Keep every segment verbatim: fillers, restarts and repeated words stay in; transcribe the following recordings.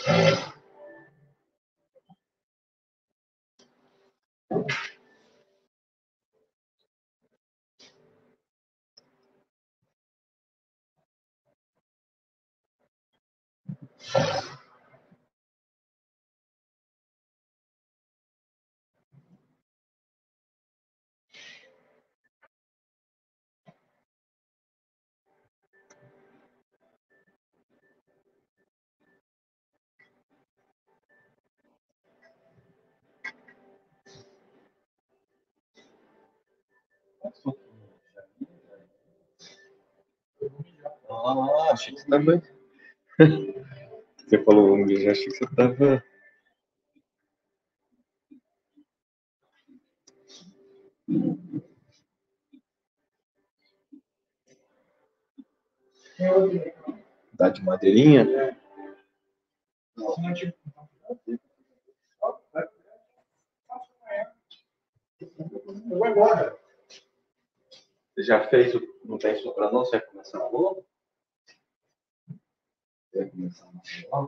Ah, achei que você tava. Você falou vamos mijar, achei que você tava. Dá de madeirinha? Vou embora. Você já fez o. Não tem soprar, não? Você vai começar a boa? Você vai começar a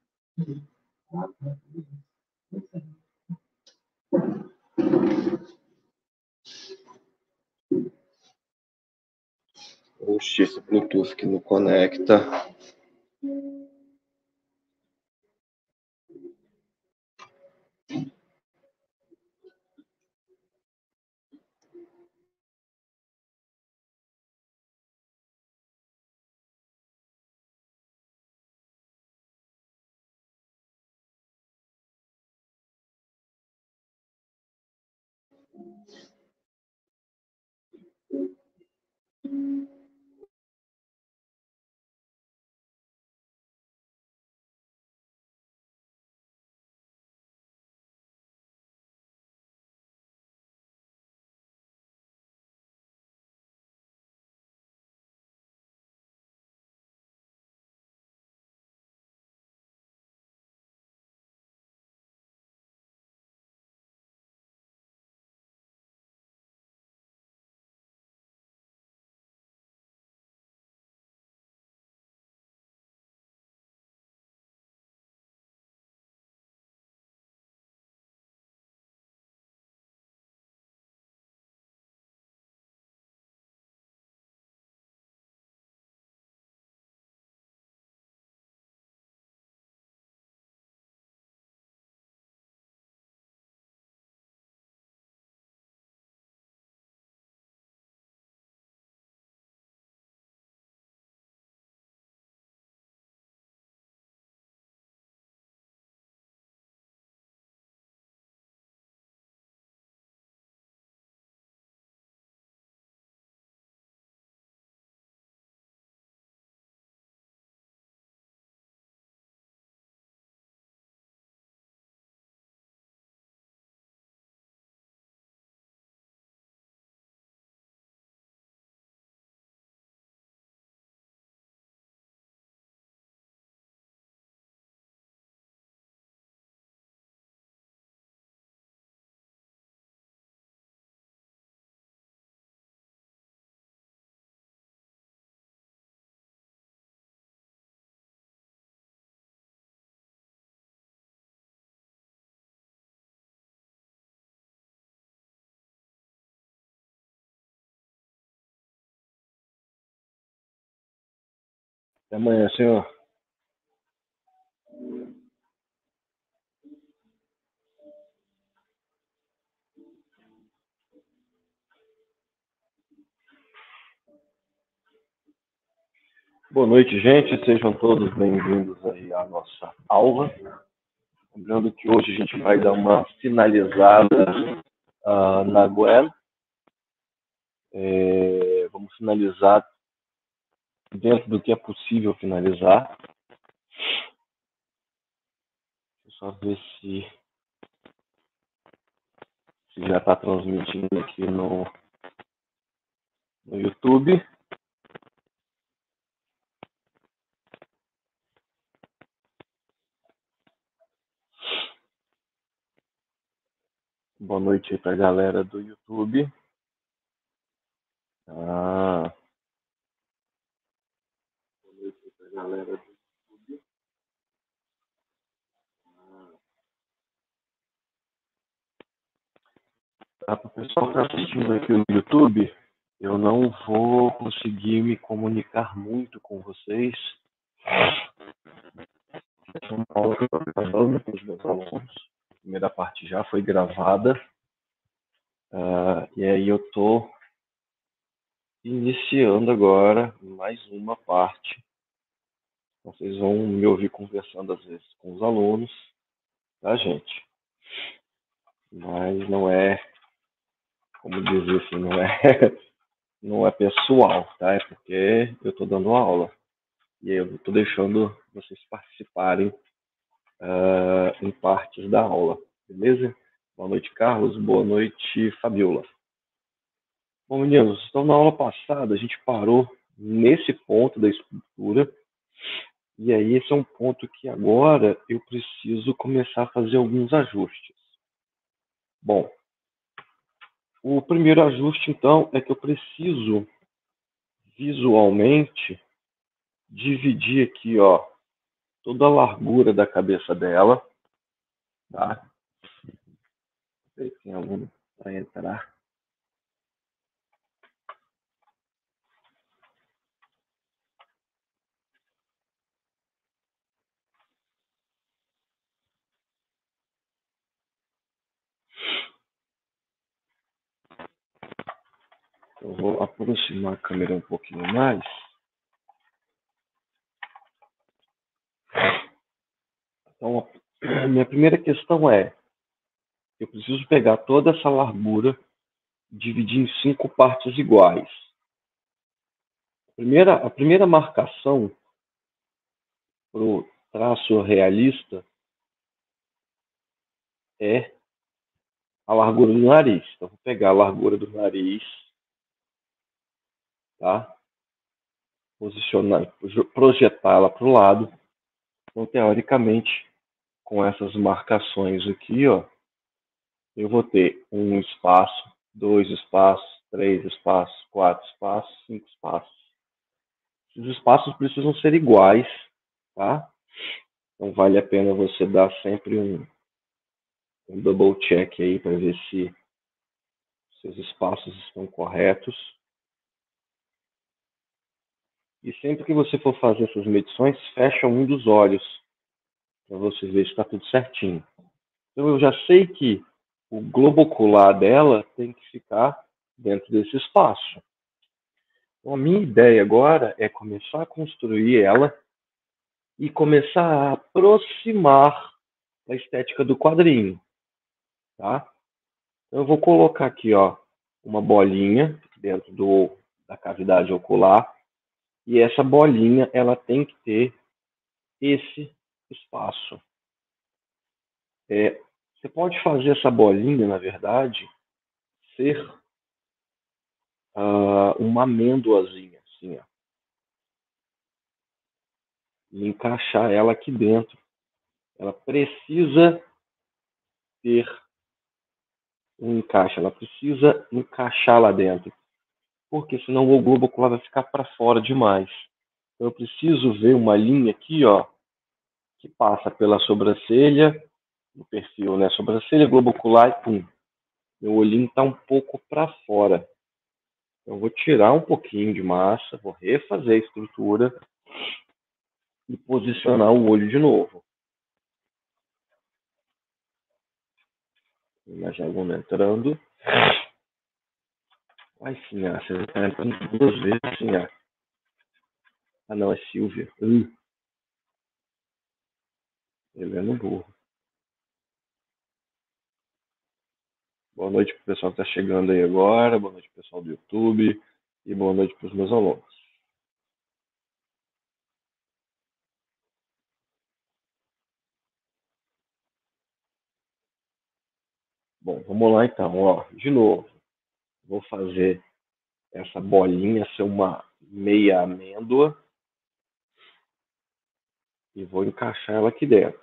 Oxi, esse Bluetooth que não conecta. Até amanhã, senhor. Boa noite, gente. Sejam todos bem-vindos aí à nossa aula. Lembrando que hoje a gente vai dar uma finalizada uh, na Gwen. É, vamos finalizar dentro do que é possível finalizar. Deixa eu só ver se, se já está transmitindo aqui no, no YouTube. Boa noite aí para a galera do YouTube. Ah, boa noite aí para a galera do YouTube. Para o pessoal que está assistindo aqui no YouTube, eu não vou conseguir me comunicar muito com vocês. Essa é uma aula que eu estou gravando para os meus alunos. A primeira parte já foi gravada. Uh, e aí eu estou iniciando agora mais uma parte. Vocês vão me ouvir conversando às vezes com os alunos, tá, gente? Mas não é, como dizer assim, não é, não é pessoal, tá? É porque eu estou dando aula. E aí eu estou deixando vocês participarem uh, em partes da aula, beleza? Boa noite, Carlos. Boa noite, Fabiola. Bom, meninos, então na aula passada a gente parou nesse ponto da estrutura. E aí esse é um ponto que agora eu preciso começar a fazer alguns ajustes. Bom, o primeiro ajuste, então, é que eu preciso visualmente dividir aqui, ó, toda a largura da cabeça dela, tá? Não sei se tem aluno para entrar. Eu vou aproximar a câmera um pouquinho mais. Então, a minha primeira questão é, eu preciso pegar toda essa largura e dividir em cinco partes iguais. A primeira, a primeira marcação para o traço realista é a largura do nariz. Então, vou pegar a largura do nariz, tá? Posicionar, projetá-la para o lado. Então, teoricamente, com essas marcações aqui, ó, eu vou ter um espaço, dois espaços, três espaços, quatro espaços, cinco espaços. Os espaços precisam ser iguais, tá? Então, vale a pena você dar sempre um, um double check aí para ver se seus espaços estão corretos. E sempre que você for fazer essas medições, fecha um dos olhos, para você ver se está tudo certinho. Então eu já sei que o globo ocular dela tem que ficar dentro desse espaço. Então a minha ideia agora é começar a construir ela e começar a aproximar a estética do quadrinho, tá? Então eu vou colocar aqui, ó, uma bolinha dentro do, da cavidade ocular e essa bolinha ela tem que ter esse espaço. É, você pode fazer essa bolinha, na verdade, ser uh, uma amêndoazinha, assim, ó, e encaixar ela aqui dentro. Ela precisa ter um encaixe, ela precisa encaixar lá dentro, porque senão o globo ocular vai ficar para fora demais. Então, eu preciso ver uma linha aqui, ó, que passa pela sobrancelha, no perfil, né? Sobrancelha, globo ocular e pum. Meu olhinho está um pouco para fora. Eu vou tirar um pouquinho de massa, vou refazer a estrutura e posicionar o olho de novo. Mais aluno entrando. Ai, sim, ah, você está entrando duas vezes, sim, ah. Ah, não, é Silvia. Hum. Helena Burro. Boa noite para o pessoal que está chegando aí agora, boa noite para o pessoal do YouTube e boa noite para os meus alunos. Bom, vamos lá então, ó, de novo. Vou fazer essa bolinha ser uma meia amêndoa e vou encaixar ela aqui dentro.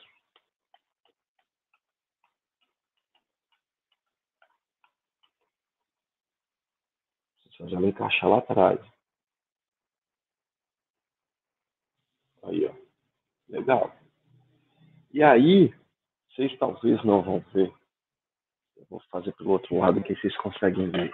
Só já vou encaixar lá atrás. Aí, ó. Legal. E aí, vocês talvez não vão ver. Vou fazer pelo outro lado que vocês conseguem ver.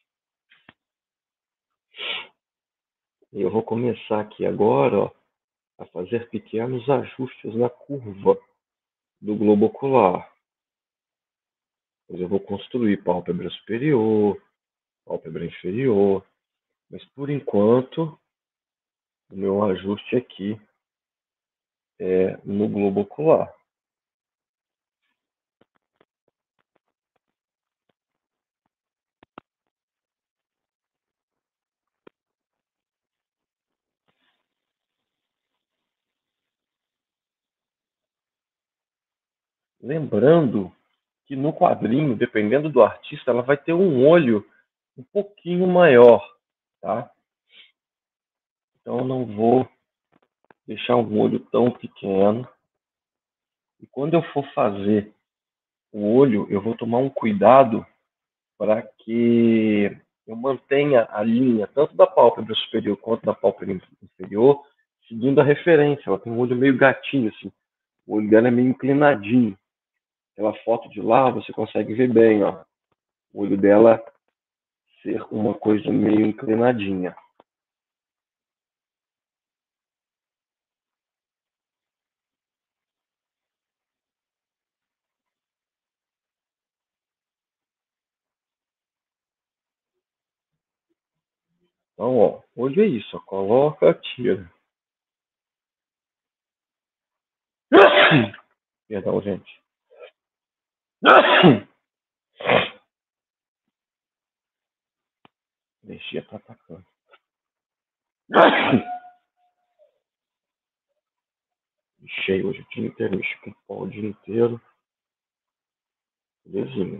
Eu vou começar aqui agora, ó, a fazer pequenos ajustes na curva do globo ocular. Depois eu vou construir pálpebra superior, pálpebra inferior, mas por enquanto o meu ajuste aqui é no globo ocular. Lembrando que no quadrinho, dependendo do artista, ela vai ter um olho um pouquinho maior, tá? Então eu não vou deixar um olho tão pequeno. E quando eu for fazer o olho, eu vou tomar um cuidado para que eu mantenha a linha tanto da pálpebra superior quanto da pálpebra inferior, seguindo a referência. Ela tem um olho meio gatinho, assim. O olho dela é meio inclinadinho. Aquela foto de lá, você consegue ver bem, ó. O olho dela ser uma coisa meio inclinadinha. Então, ó, olho é isso, ó, coloca, tira. Perdão, gente. Deixa tá atacando. Mexei hoje o dia inteiro, mexi com o pau o dia inteiro. Belezinha.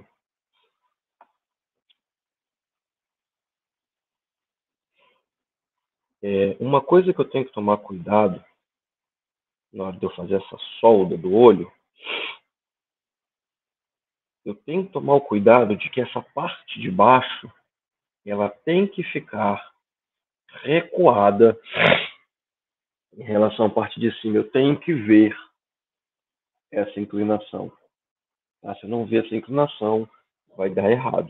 É, uma coisa que eu tenho que tomar cuidado na hora de eu fazer essa solda do olho, eu tenho que tomar o cuidado de que essa parte de baixo, ela tem que ficar recuada em relação à parte de cima. Eu tenho que ver essa inclinação. Tá? Se eu não ver essa inclinação, vai dar errado.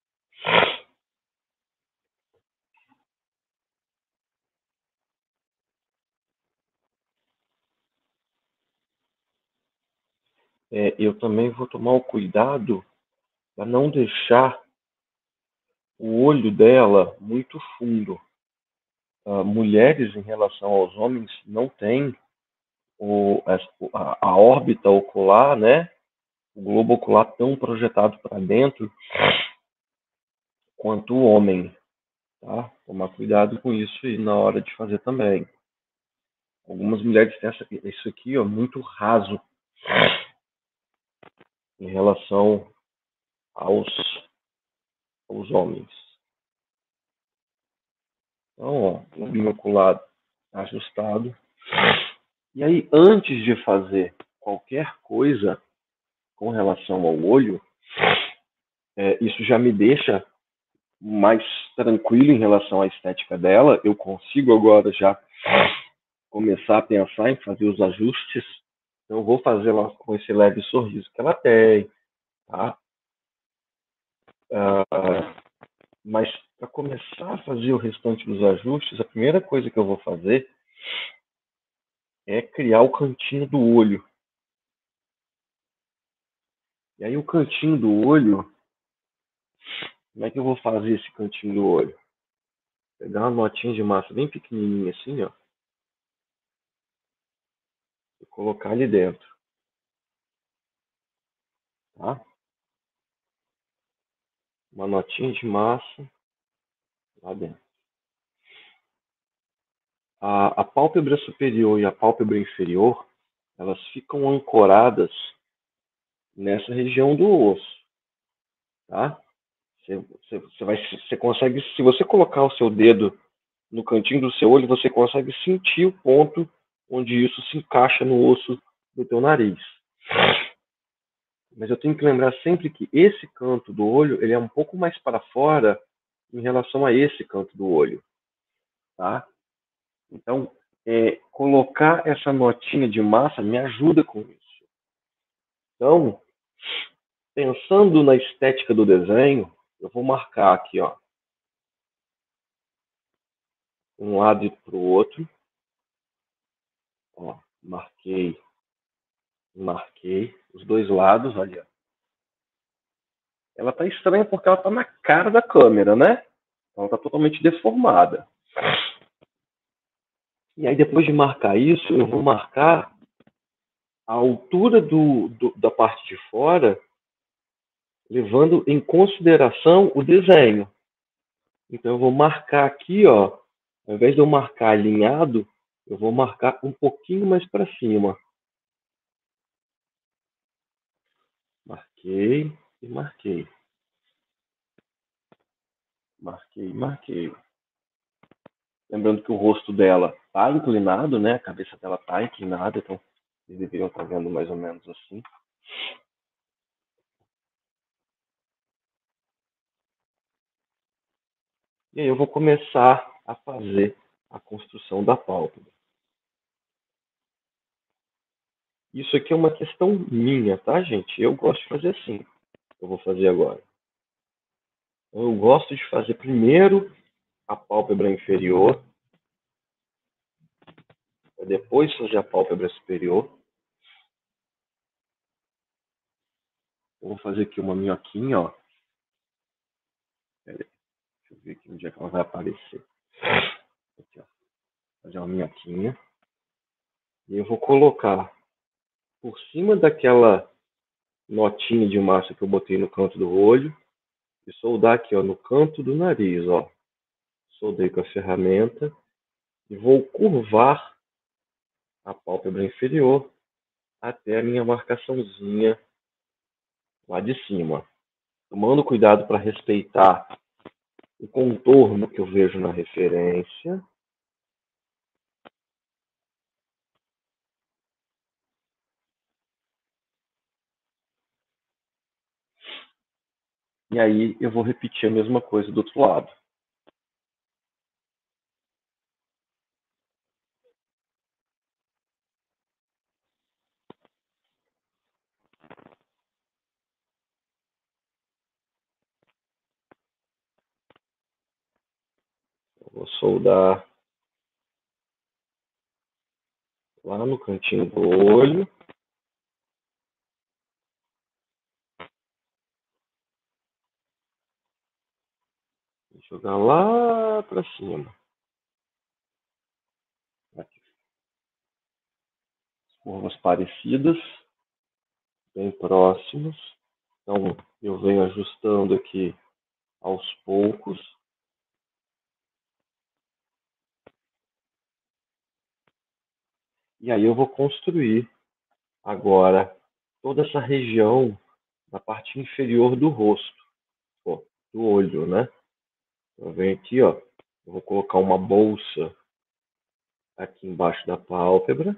É, eu também vou tomar o cuidado para não deixar o olho dela muito fundo. Uh, mulheres, em relação aos homens, não têm o, a, a órbita ocular, né? O globo ocular tão projetado para dentro quanto o homem. Tá? Tomar cuidado com isso e na hora de fazer também. Algumas mulheres têm essa, isso aqui, ó, muito raso em relação aos, aos homens. Então, ó, o binocular ajustado. E aí, antes de fazer qualquer coisa com relação ao olho, é, isso já me deixa mais tranquilo em relação à estética dela. Eu consigo agora já começar a pensar em fazer os ajustes. Então, eu vou fazer ela com esse leve sorriso que ela tem, tá? Uh, mas para começar a fazer o restante dos ajustes, a primeira coisa que eu vou fazer é criar o cantinho do olho. E aí o cantinho do olho, como é que eu vou fazer esse cantinho do olho? Pegar uma notinha de massa bem pequenininha assim, ó, e colocar ali dentro, tá? Uma notinha de massa lá dentro. A, a pálpebra superior e a pálpebra inferior, elas ficam ancoradas nessa região do osso, tá? Você, você, você, vai, você consegue, se você colocar o seu dedo no cantinho do seu olho, você consegue sentir o ponto onde isso se encaixa no osso do teu nariz. Mas eu tenho que lembrar sempre que esse canto do olho, ele é um pouco mais para fora em relação a esse canto do olho, tá? Então, é, colocar essa notinha de massa me ajuda com isso. Então, Pensando na estética do desenho, eu vou marcar aqui, ó, um lado e para o outro. Ó, marquei, marquei os dois lados, olha. Ela tá estranha porque ela tá na cara da câmera, né? Ela tá totalmente deformada. E aí, depois de marcar isso, eu vou marcar a altura do, do, da parte de fora, levando em consideração o desenho. Então, eu vou marcar aqui, ó, ao invés de eu marcar alinhado, eu vou marcar um pouquinho mais para cima. Marquei e marquei. Marquei, marquei. Lembrando que o rosto dela está inclinado, né? A cabeça dela está inclinada, então vocês deveriam estar vendo mais ou menos assim. E aí eu vou começar a fazer a construção da pálpebra. Isso aqui é uma questão minha, tá, gente? Eu gosto de fazer assim. Eu vou fazer agora. Eu gosto de fazer primeiro a pálpebra inferior, depois fazer a pálpebra superior. Eu vou fazer aqui uma minhoquinha, ó. Pera aí. Deixa eu ver aqui onde é que ela vai aparecer. Aqui, ó. Fazer uma minhoquinha. E eu vou colocar por cima daquela notinha de massa que eu botei no canto do olho e soldar aqui, ó, no canto do nariz, ó. Soldei com a ferramenta e vou curvar a pálpebra inferior até a minha marcaçãozinha lá de cima. Tomando cuidado para respeitar o contorno que eu vejo na referência. E aí eu vou repetir a mesma coisa do outro lado. Eu vou soldar lá no cantinho do olho. Vou jogar lá para cima. Aqui. Curvas parecidas, bem próximas. Então eu venho ajustando aqui aos poucos. E aí eu vou construir agora toda essa região na parte inferior do rosto, ó, do olho, né? Eu venho aqui, ó, eu vou colocar uma bolsa aqui embaixo da pálpebra.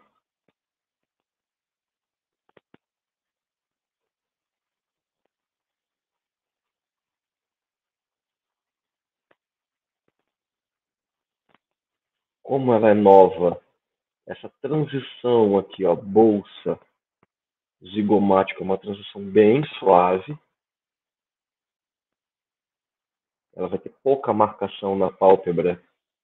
Como ela é nova, essa transição aqui, ó, bolsa zigomática, é uma transição bem suave. Ela vai ter pouca marcação na pálpebra.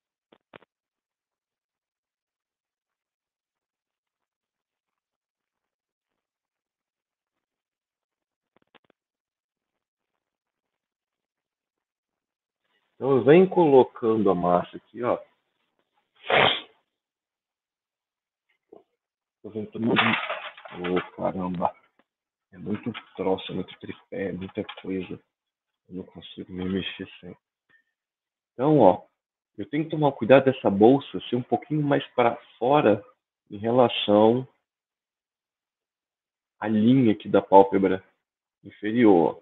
Então eu venho colocando a massa aqui, ó. Eu venho tomando... Oh, caramba! É muito troço, é muito tripé, é muita coisa. Eu não consigo me mexer sem. Então, ó, eu tenho que tomar cuidado dessa bolsa ser um pouquinho mais para fora em relação à linha aqui da pálpebra inferior.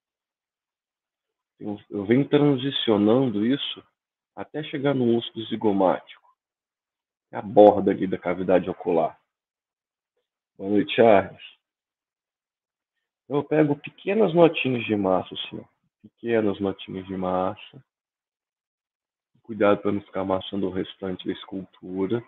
Eu, eu venho transicionando isso até chegar no osso do zigomático, a borda ali da cavidade ocular. Boa noite, Charles. Eu pego pequenas notinhas de massa, assim, ó. Pequenas notinhas de massa. Cuidado para não ficar amassando o restante da escultura.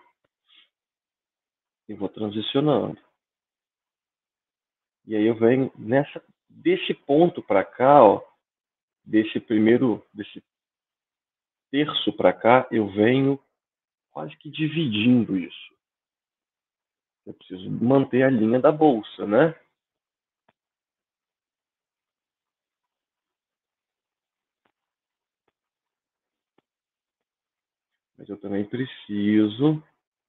E vou transicionando. E aí eu venho nessa, desse ponto para cá, ó, desse primeiro, desse terço para cá, eu venho quase que dividindo isso. Eu preciso manter a linha da bolsa, né? Mas eu também preciso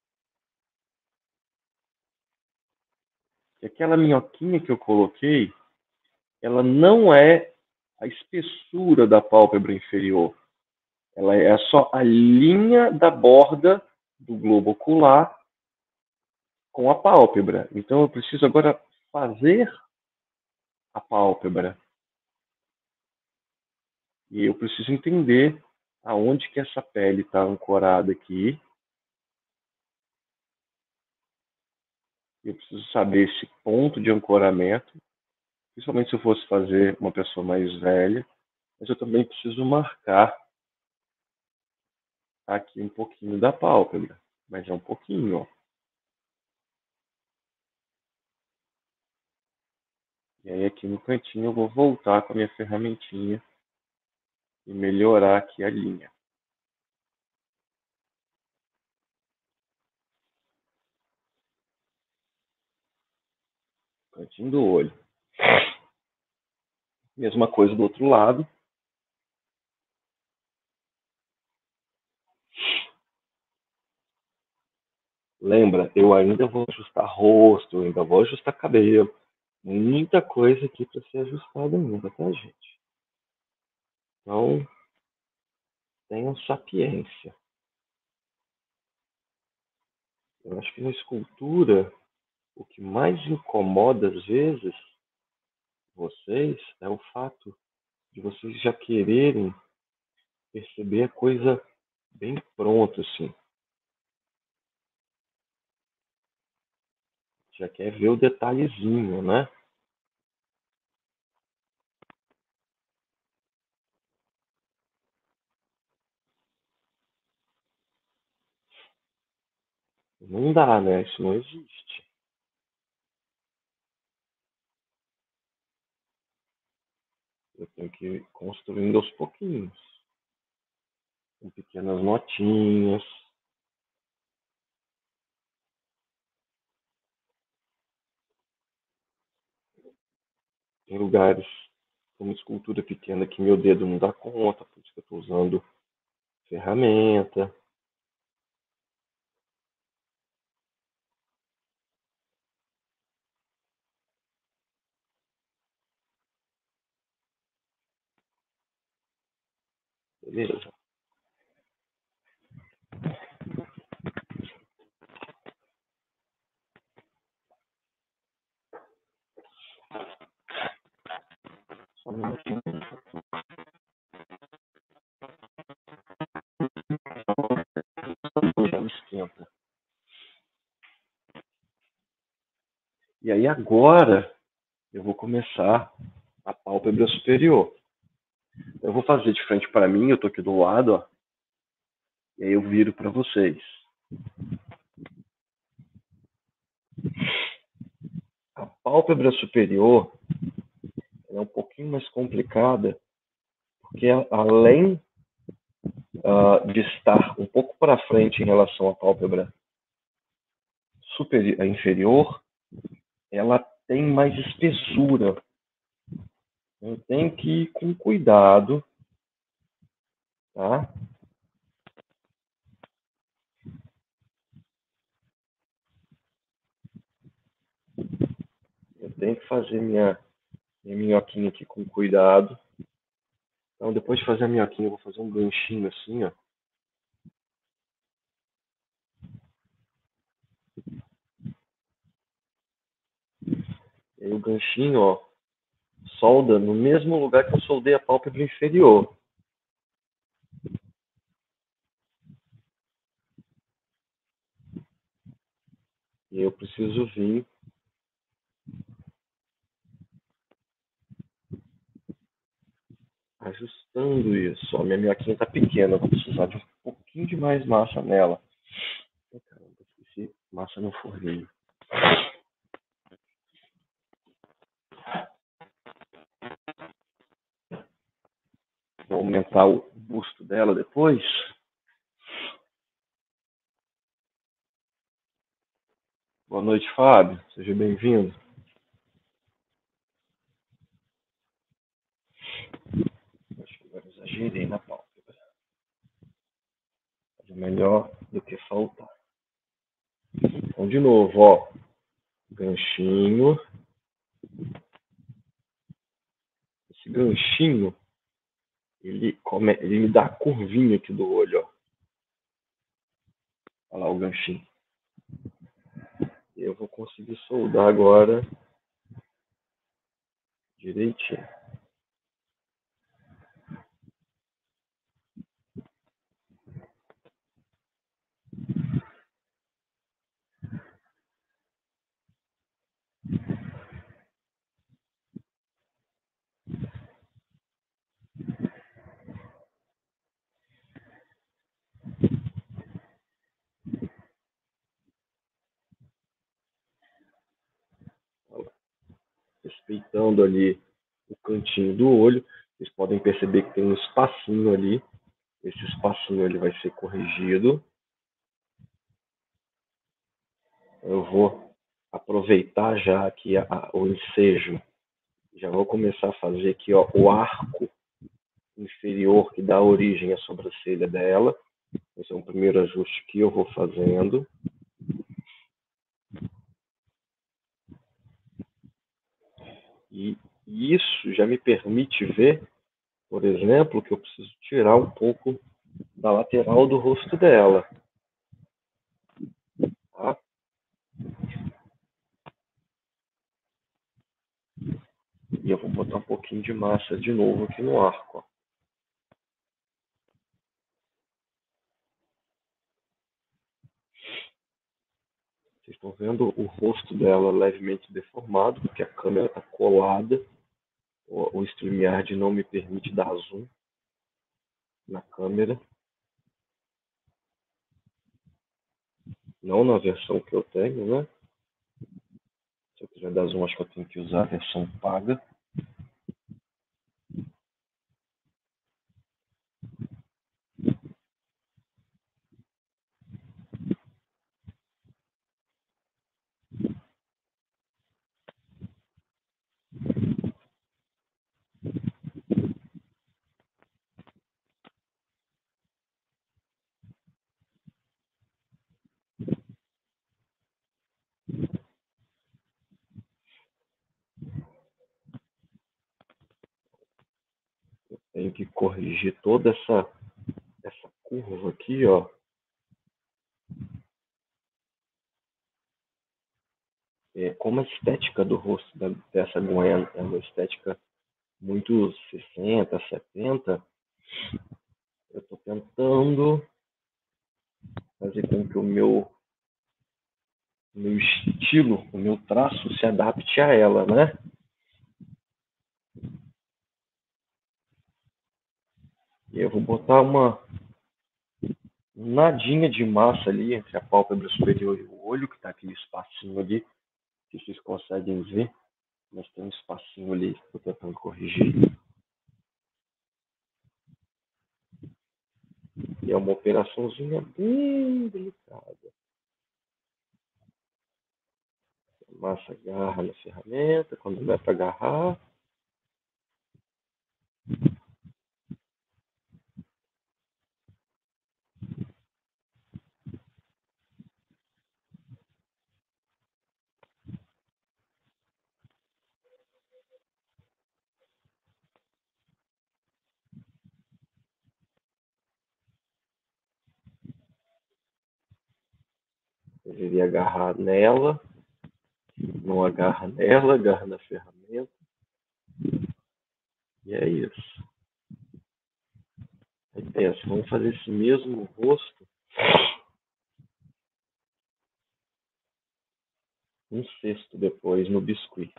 que aquela minhoquinha que eu coloquei, ela não é a espessura da pálpebra inferior. Ela é só a linha da borda do globo ocular com a pálpebra. Então eu preciso agora fazer a pálpebra. E eu preciso entender aonde que essa pele está ancorada aqui. Eu preciso saber esse ponto de ancoramento, principalmente se eu fosse fazer uma pessoa mais velha. Mas eu também preciso marcar aqui um pouquinho da pálpebra. Mas é um pouquinho, ó. E aí aqui no cantinho eu vou voltar com a minha ferramentinha e melhorar aqui a linha. Cantinho do olho. Mesma coisa do outro lado. Lembra, eu ainda vou ajustar rosto, eu ainda vou ajustar cabelo. Muita coisa aqui para ser ajustada ainda, tá, gente? Então, tenham sapiência. Eu acho que na escultura, o que mais incomoda às vezes vocês é o fato de vocês já quererem perceber a coisa bem pronta, assim. Já quer ver o detalhezinho, né? Não dá, né? Isso não existe. Eu tenho que ir construindo aos pouquinhos, com pequenas notinhas. Tem lugares como escultura pequena que meu dedo não dá conta, por isso que eu estou usando ferramenta. Beleza. Só um minutinho. Já esquenta. E aí agora eu vou começar a pálpebra superior. Eu vou fazer de frente para mim, eu tô aqui do lado, ó. E aí eu viro para vocês. A pálpebra superior é um pouquinho mais complicada, porque além uh, de estar um pouco para frente em relação à pálpebra superior, inferior, ela tem mais espessura. Eu tenho que ir com cuidado, tá? Eu tenho que fazer minha, minha minhoquinha aqui com cuidado. Então, depois de fazer a minhoquinha, eu vou fazer um ganchinho assim, ó. E aí o ganchinho, ó, solda no mesmo lugar que eu soldei a pálpebra inferior. E eu preciso vir ajustando isso. Ó, minha minhoquinha tá pequena, eu vou precisar de um pouquinho de mais massa nela. Ai, caramba, esqueci massa no forninho. aumentar o busto dela depois. Boa noite, Fábio. Seja bem-vindo. Acho que agora exagerei na pálpebra. Fazer melhor do que faltar. Então, de novo, ó. Ganchinho. Esse ganchinho, ele, come, ele me dá a curvinha aqui do olho, ó. Olha lá o ganchinho. Eu vou conseguir soldar agora direitinho. Respeitando ali o cantinho do olho, vocês podem perceber que tem um espacinho ali. Esse espacinho ele vai ser corrigido. Eu vou aproveitar já aqui a, a, o ensejo. Já vou começar a fazer aqui, ó, o arco inferior que dá origem à sobrancelha dela. Esse é um primeiro ajuste que eu vou fazendo. E isso já me permite ver, por exemplo, que eu preciso tirar um pouco da lateral do rosto dela. Tá? E eu vou botar um pouquinho de massa de novo aqui no arco. Ó. Vocês estão vendo o rosto dela levemente deformado, porque a câmera está colada. O, o StreamYard não me permite dar zoom na câmera. Não na versão que eu tenho, né? Se eu quiser dar zoom, acho que eu tenho que usar a versão paga. Eu tenho que corrigir toda essa, essa curva aqui, ó. É, como a estética do rosto da, dessa Gwen é uma estética muito sessenta, setenta, eu estou tentando fazer com que o meu, meu estilo, o meu traço se adapte a ela, né? E eu vou botar uma nadinha de massa ali entre a pálpebra superior e o olho, que está aquele espacinho ali, que vocês conseguem ver, mas tem um espacinho ali que estou tentando corrigir. E é uma operaçãozinha bem delicada. A massa agarra na ferramenta, quando não é para agarrar. Deveria agarrar nela, não agarra nela, agarra na ferramenta. E é isso. Aí pensa, vamos fazer esse mesmo rosto um sexto depois no biscuit.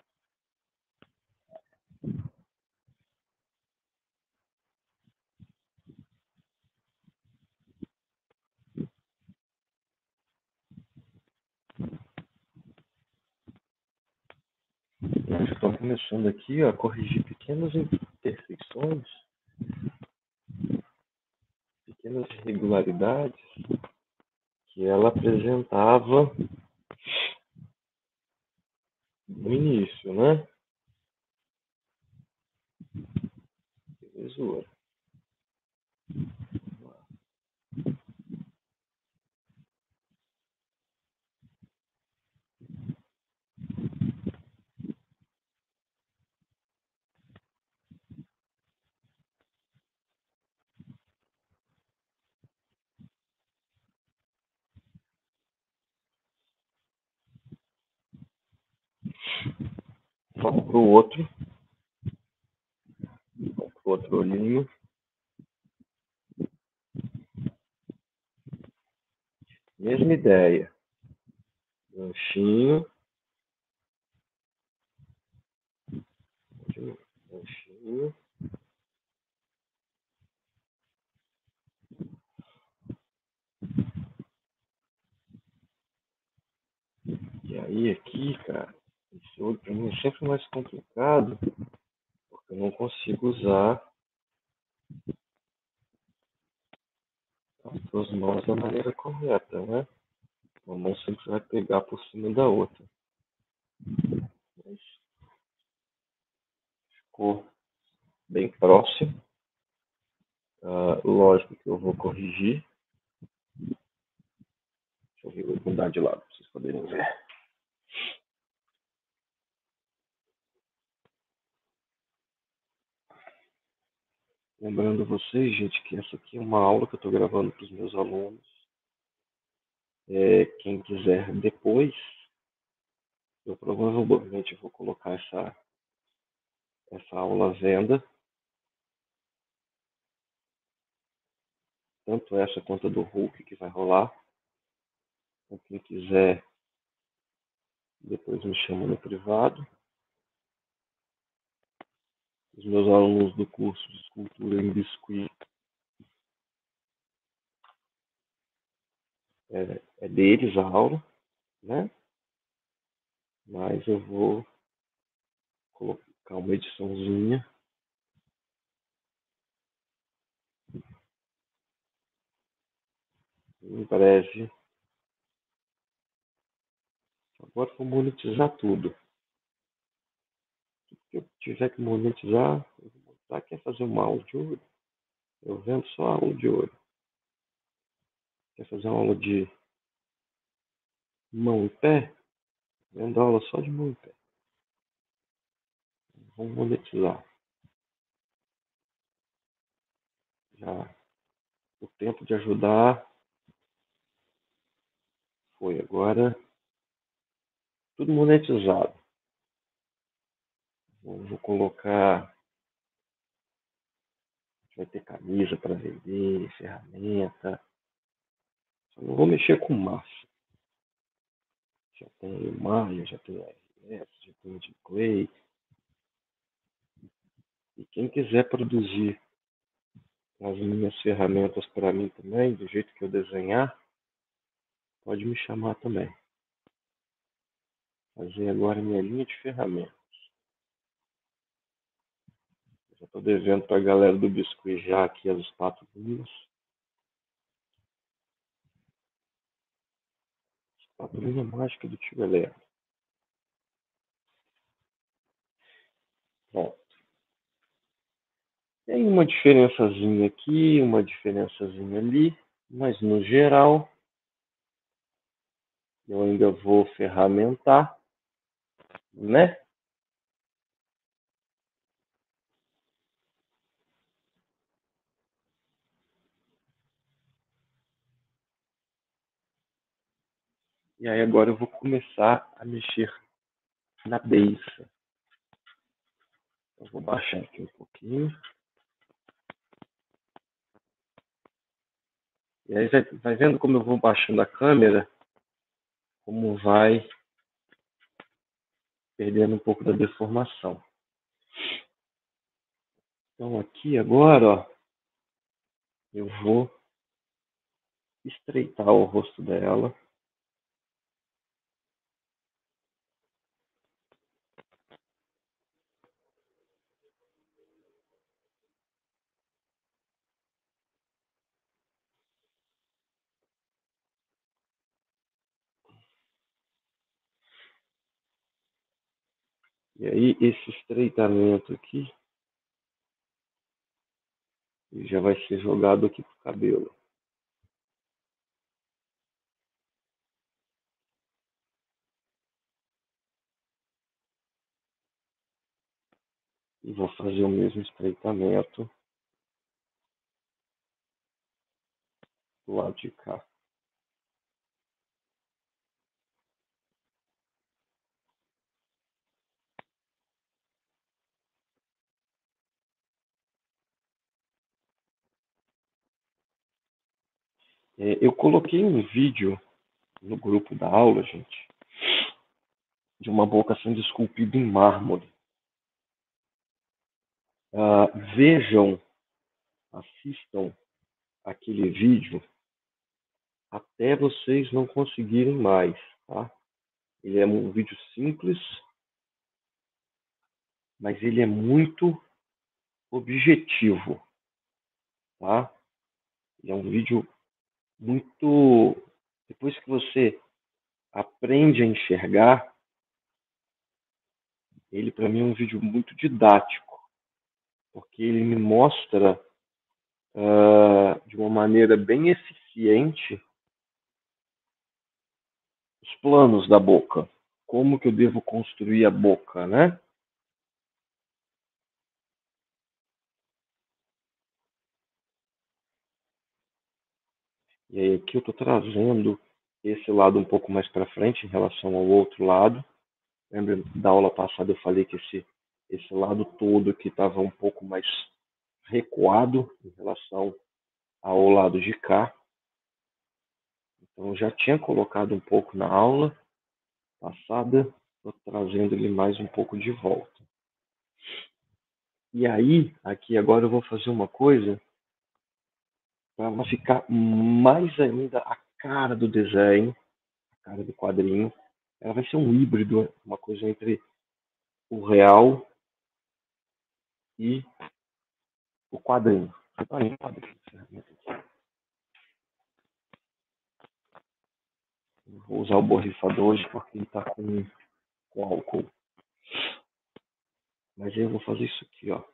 Nós estamos começando aqui ó, a corrigir pequenas imperfeições pequenas irregularidades que ela apresentava no início, né? Belezura. Vamos para o outro. Vamos para o outro olhinho. Mesma ideia. Ganchinho. Ganchinho. E aí aqui, cara, esse olho para mim é sempre mais complicado, porque eu não consigo usar as duas mãos da maneira correta, né? Uma mão sempre vai pegar por cima da outra. Mas ficou bem próximo. Uh, lógico que eu vou corrigir. Deixa eu ver, mudar de lado para vocês poderem ver. Lembrando vocês, gente, que essa aqui é uma aula que eu estou gravando para os meus alunos. É, quem quiser depois, eu provavelmente vou colocar essa, essa aula à venda. Tanto essa quanto a do Hulk que vai rolar. Então, quem quiser, depois me chama no privado. Os meus alunos do curso de escultura em biscuit é, é deles a aula, né? Mas eu vou colocar uma ediçãozinha em breve. Agora vou monetizar tudo. Se eu tiver que monetizar, eu vou monetizar. Quer fazer uma aula de ouro? Eu vendo só aula de ouro. Quer fazer uma aula de mão e pé? Vendo aula só de mão e pé. Vamos monetizar. Já o tempo de ajudar foi. Agora tudo monetizado. Vou colocar. Vai ter camisa para vender, ferramenta. Só não vou mexer com massa. Já tem Maia, já tem R S, já tem de Clay. E quem quiser produzir as minhas ferramentas para mim também, do jeito que eu desenhar, pode me chamar também. Fazer agora minha linha de ferramentas. Já estou devendo para a galera do Biscuit já aqui as espátulas. Espátulinha mágica do tio Heleno. Bom, tem uma diferençazinha aqui, uma diferençazinha ali, mas no geral eu ainda vou ferramentar, né? E aí agora eu vou começar a mexer na beiça. Eu vou baixar aqui um pouquinho. E aí vai, vai vendo como eu vou baixando a câmera, como vai perdendo um pouco da deformação. Então aqui agora, ó, eu vou estreitar o rosto dela. E aí, esse estreitamento aqui já vai ser jogado aqui pro cabelo. E vou fazer o mesmo estreitamento do lado de cá. É, eu coloquei um vídeo no grupo da aula, gente, de uma boca sendo esculpida em mármore. Uh, vejam, assistam aquele vídeo até vocês não conseguirem mais, tá? Ele é um vídeo simples, mas ele é muito objetivo, tá? Ele é um vídeo muito... Depois que você aprende a enxergar, ele para mim é um vídeo muito didático, porque ele me mostra uh, de uma maneira bem eficiente os planos da boca, como que eu devo construir a boca, né? E aí aqui eu estou trazendo esse lado um pouco mais para frente em relação ao outro lado. Lembra da aula passada eu falei que esse, esse lado todo aqui estava um pouco mais recuado em relação ao lado de cá. Então eu já tinha colocado um pouco na aula passada, estou trazendo ele mais um pouco de volta. E aí, aqui agora eu vou fazer uma coisa para ficar mais ainda a cara do desenho, a cara do quadrinho. Ela vai ser um híbrido, uma coisa entre o real e o quadrinho. Separei o quadrinho. Vou usar o borrifador hoje porque ele está com, com álcool. Mas aí eu vou fazer isso aqui, ó.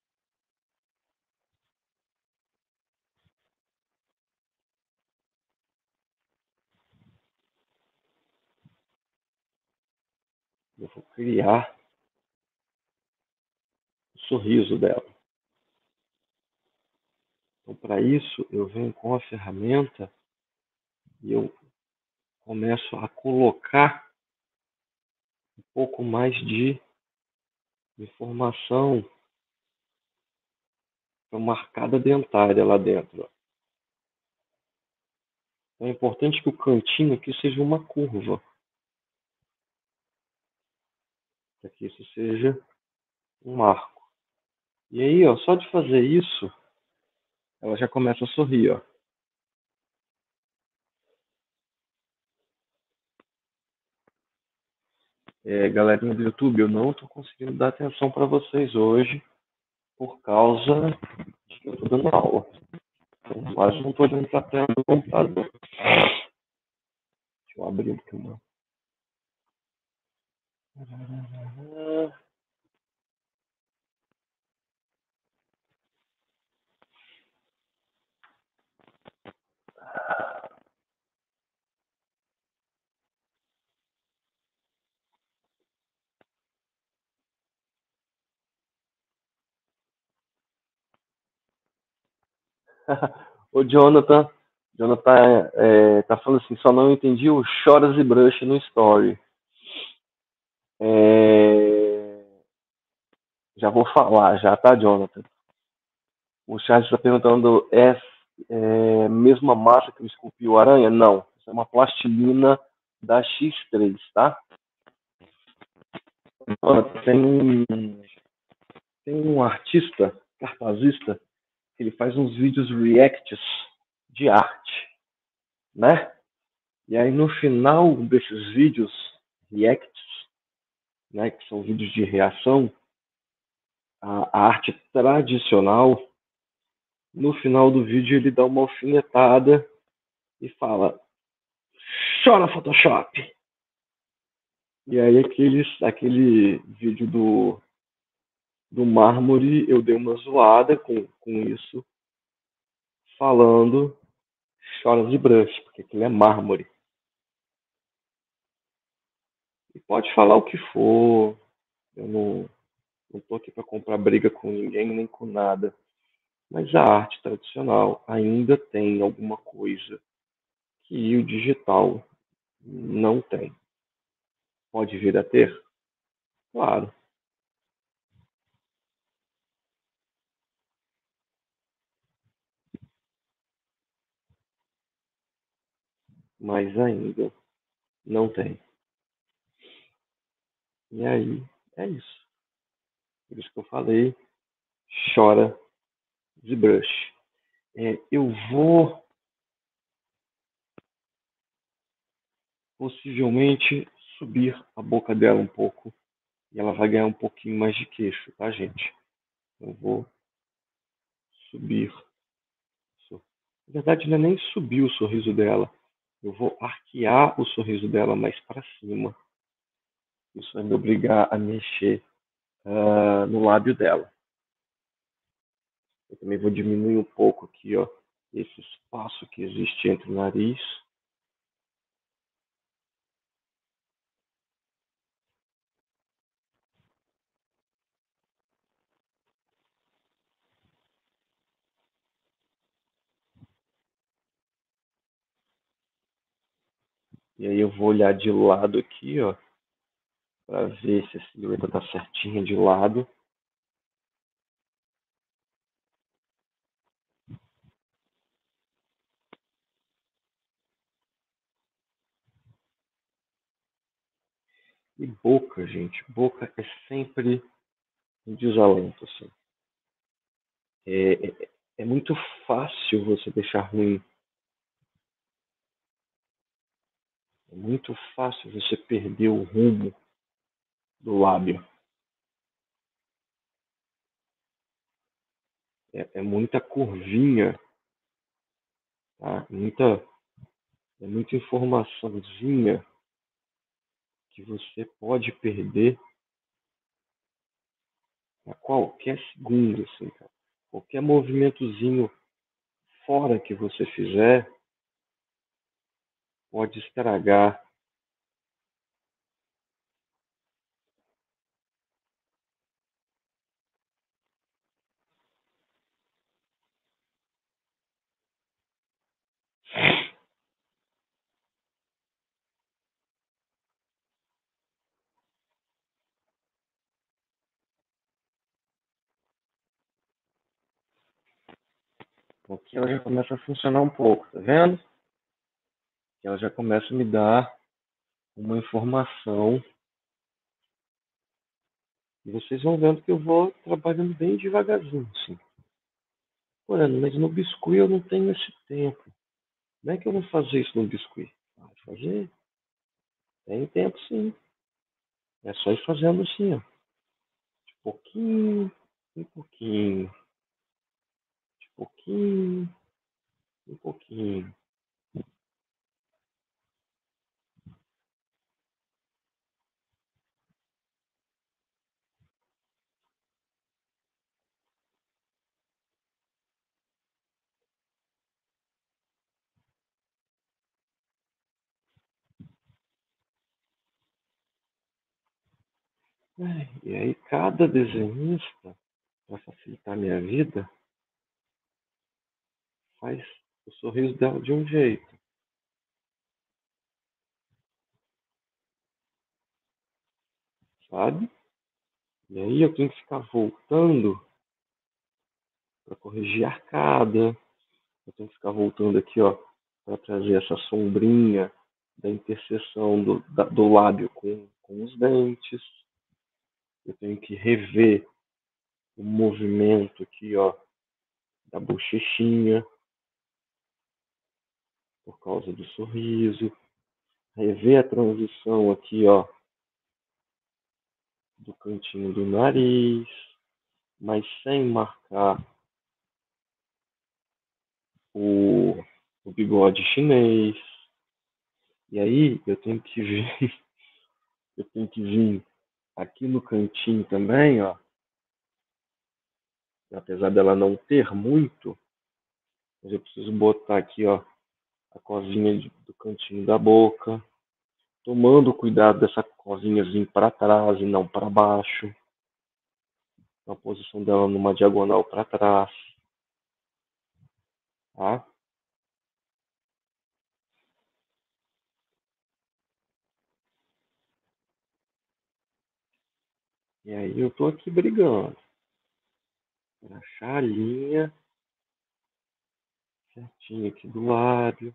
Eu vou criar o sorriso dela. Então, para isso, eu venho com a ferramenta e eu começo a colocar um pouco mais de informação para marcada dentária lá dentro. Então, é importante que o cantinho aqui seja uma curva, para que isso seja um marco. E aí, ó, só de fazer isso, ela já começa a sorrir, ó. É, galerinha do YouTube, eu não estou conseguindo dar atenção para vocês hoje por causa de que eu estou dando aula. Então, quase não estou olhando para a tela do computador. Deixa eu abrir aqui uma. O Jonathan, Jonathan é, tá falando assim, só não entendi o Choras e Brush no Story. É, já vou falar, já, tá, Jonathan? O Charles está perguntando, é, é mesma massa que eu esculpi o aranha? Não, isso é uma plastilina da X três, tá? Jonathan, tem um, tem um artista, cartazista, que ele faz uns vídeos reacts de arte, né? E aí no final desses vídeos reacts, né, que são vídeos de reação, a, a arte tradicional, no final do vídeo ele dá uma alfinetada e fala: chora Photoshop! E aí aqueles, aquele vídeo do, do mármore, eu dei uma zoada com, com isso, falando chora de brush, porque aquilo é mármore. E pode falar o que for, eu não, não tô aqui para comprar briga com ninguém nem com nada. Mas a arte tradicional ainda tem alguma coisa que o digital não tem. Pode vir a ter? Claro, mas ainda não tem. E aí, é isso. Por isso que eu falei, chora de brush. É, eu vou possivelmente subir a boca dela um pouco e ela vai ganhar um pouquinho mais de queixo, tá, gente? Eu vou subir. Na verdade, não é nem subir o sorriso dela. Eu vou arquear o sorriso dela mais para cima. Isso vai me obrigar a mexer uh, no lábio dela. Eu também vou diminuir um pouco aqui, ó, esse espaço que existe entre o nariz. E aí eu vou olhar de lado aqui, ó, para ver se a silhueta tá certinha de lado. E boca, gente, boca é sempre um desalento, assim. É, é, é muito fácil você deixar ruim. É muito fácil você perder o rumo do lábio. É, é muita curvinha, tá? Muita, é muita informaçãozinha que você pode perder a qualquer segundo, assim, cara. Qualquer movimentozinho fora que você fizer pode estragar. Porque ela já começa a funcionar um pouco, tá vendo? Que ela já começa a me dar uma informação. E vocês vão vendo que eu vou trabalhando bem devagarzinho, assim. Olha, mas no biscuit eu não tenho esse tempo. Como é que eu vou fazer isso no biscuit? Pode fazer? Tem tempo, sim. É só ir fazendo assim, ó. De pouquinho, em pouquinho, de pouquinho, em pouquinho. Ai, e aí cada desenhista, para facilitar a minha vida, faz o sorriso dela de um jeito, sabe? E aí eu tenho que ficar voltando para corrigir a arcada. Eu tenho que ficar voltando aqui, ó, para trazer essa sombrinha da interseção do, da, do lábio com, com os dentes. Eu tenho que rever o movimento aqui, ó, da bochechinha por causa do sorriso. Rever a transição aqui, ó, do cantinho do nariz, mas sem marcar o, o bigode chinês. E aí eu tenho que ver Eu tenho que vir aqui no cantinho também, ó. Apesar dela não ter muito, mas eu preciso botar aqui, ó, a covinha de- do cantinho da boca, tomando cuidado dessa covinha vir para trás e não para baixo, a posição dela numa diagonal para trás, tá? E aí eu tô aqui brigando pra achar a linha certinha aqui do lábio.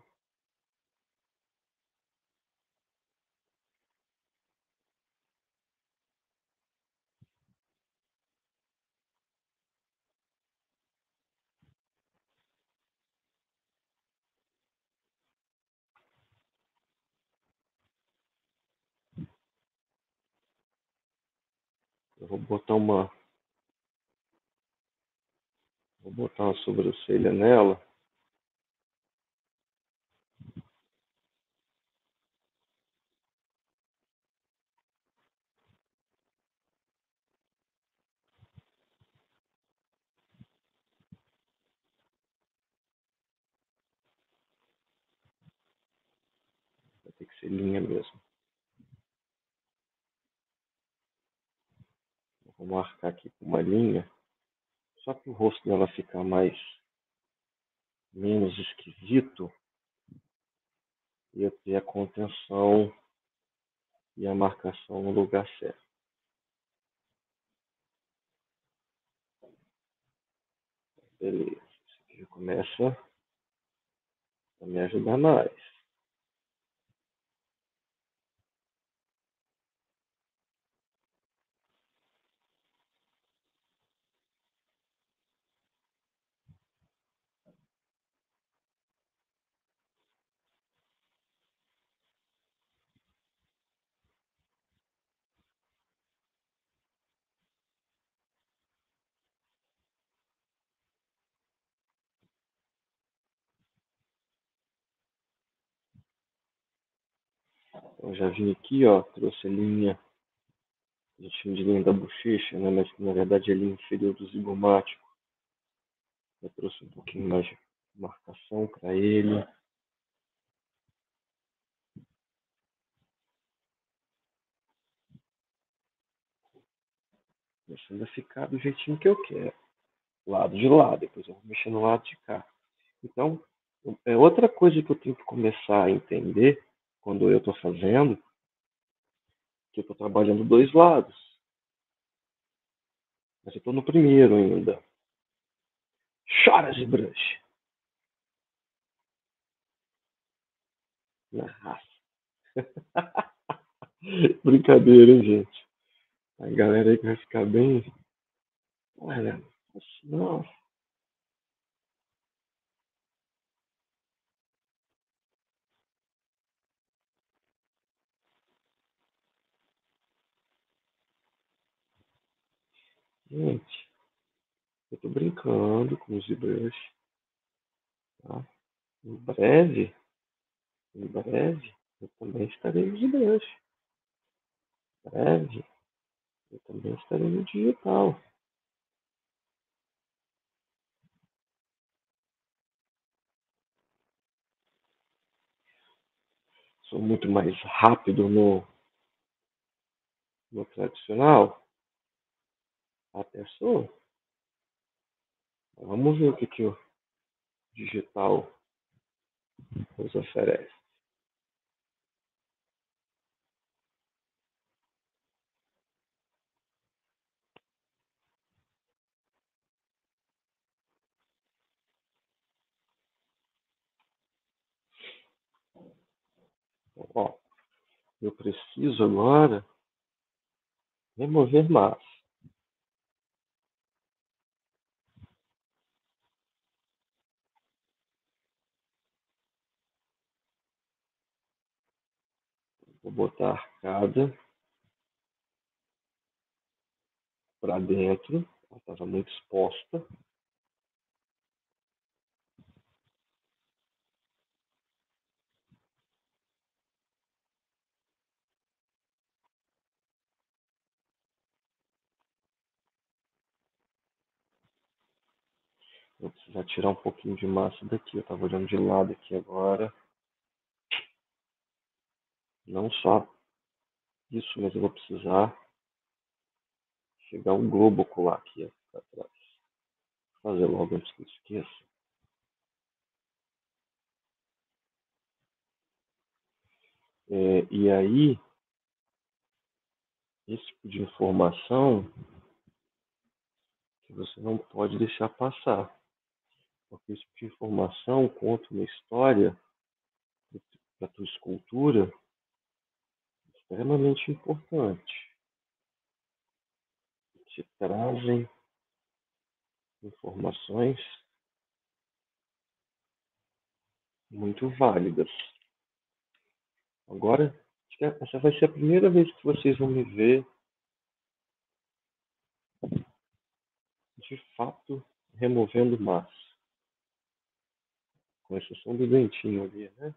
Eu vou botar uma, vou botar uma sobrancelha nela. Vai ter que ser linha mesmo. Vou marcar aqui com uma linha, só para o rosto dela ficar mais menos esquisito e eu ter a contenção e a marcação no lugar certo. Beleza. Isso aqui já começa a me ajudar mais. Eu já vim aqui, ó, trouxe a linha, a gente chama de linha da bochecha, né? Mas na verdade é a linha inferior do zigomático. Eu trouxe um pouquinho mais de marcação para ele. Deixando ficar do jeitinho que eu quero. Lado de lá, depois eu vou mexer no lado de cá. Então, é outra coisa que eu tenho que começar a entender quando eu estou fazendo, que eu estou trabalhando dois lados. Mas eu estou no primeiro ainda. Chora, ZBrush! Na raça. Brincadeira, hein, gente? A galera aí que vai ficar bem. Olha, não. Gente, eu tô brincando com o ZBrush. Tá? Em breve, em breve, eu também estarei no ZBrush. Em breve, eu também estarei no digital. Sou muito mais rápido no, no tradicional. Até sou. Vamos ver o que, que o digital nos oferece. Ó, eu preciso agora remover massa. Vou botar a arcada para dentro. Ela estava muito exposta. Vou precisar tirar um pouquinho de massa daqui. Eu estava olhando de lado aqui agora. Não só isso, mas eu vou precisar chegar um globo ocular aqui atrás. Vou fazer logo antes que eu esqueça. É, e aí, esse tipo de informação que você não pode deixar passar. Porque esse tipo de informação conta uma história para a tua escultura extremamente importante. Te trazem informações muito válidas. Agora, essa vai ser a primeira vez que vocês vão me ver de fato removendo massa. Com exceção do dentinho ali, né?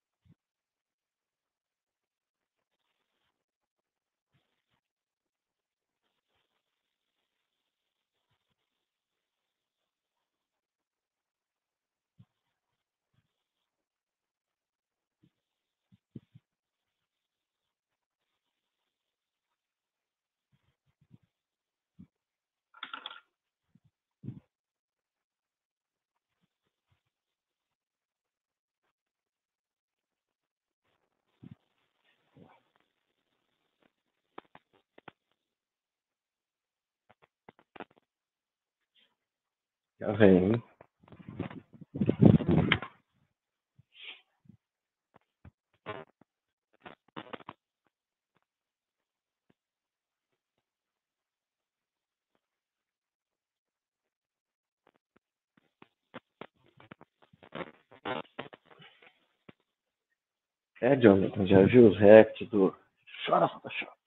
Já vem. É, Jonathan, já viu os reacts do Chora Photoshop?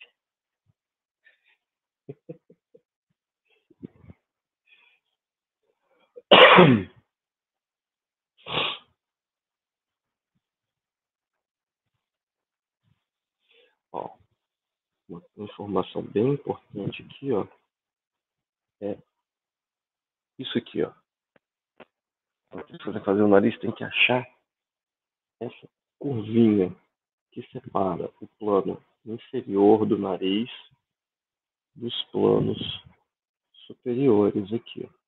Ó, uma informação bem importante aqui, ó, é isso aqui, ó. Se você fazer o nariz, tem que achar essa curvinha que separa o plano inferior do nariz dos planos superiores aqui, ó.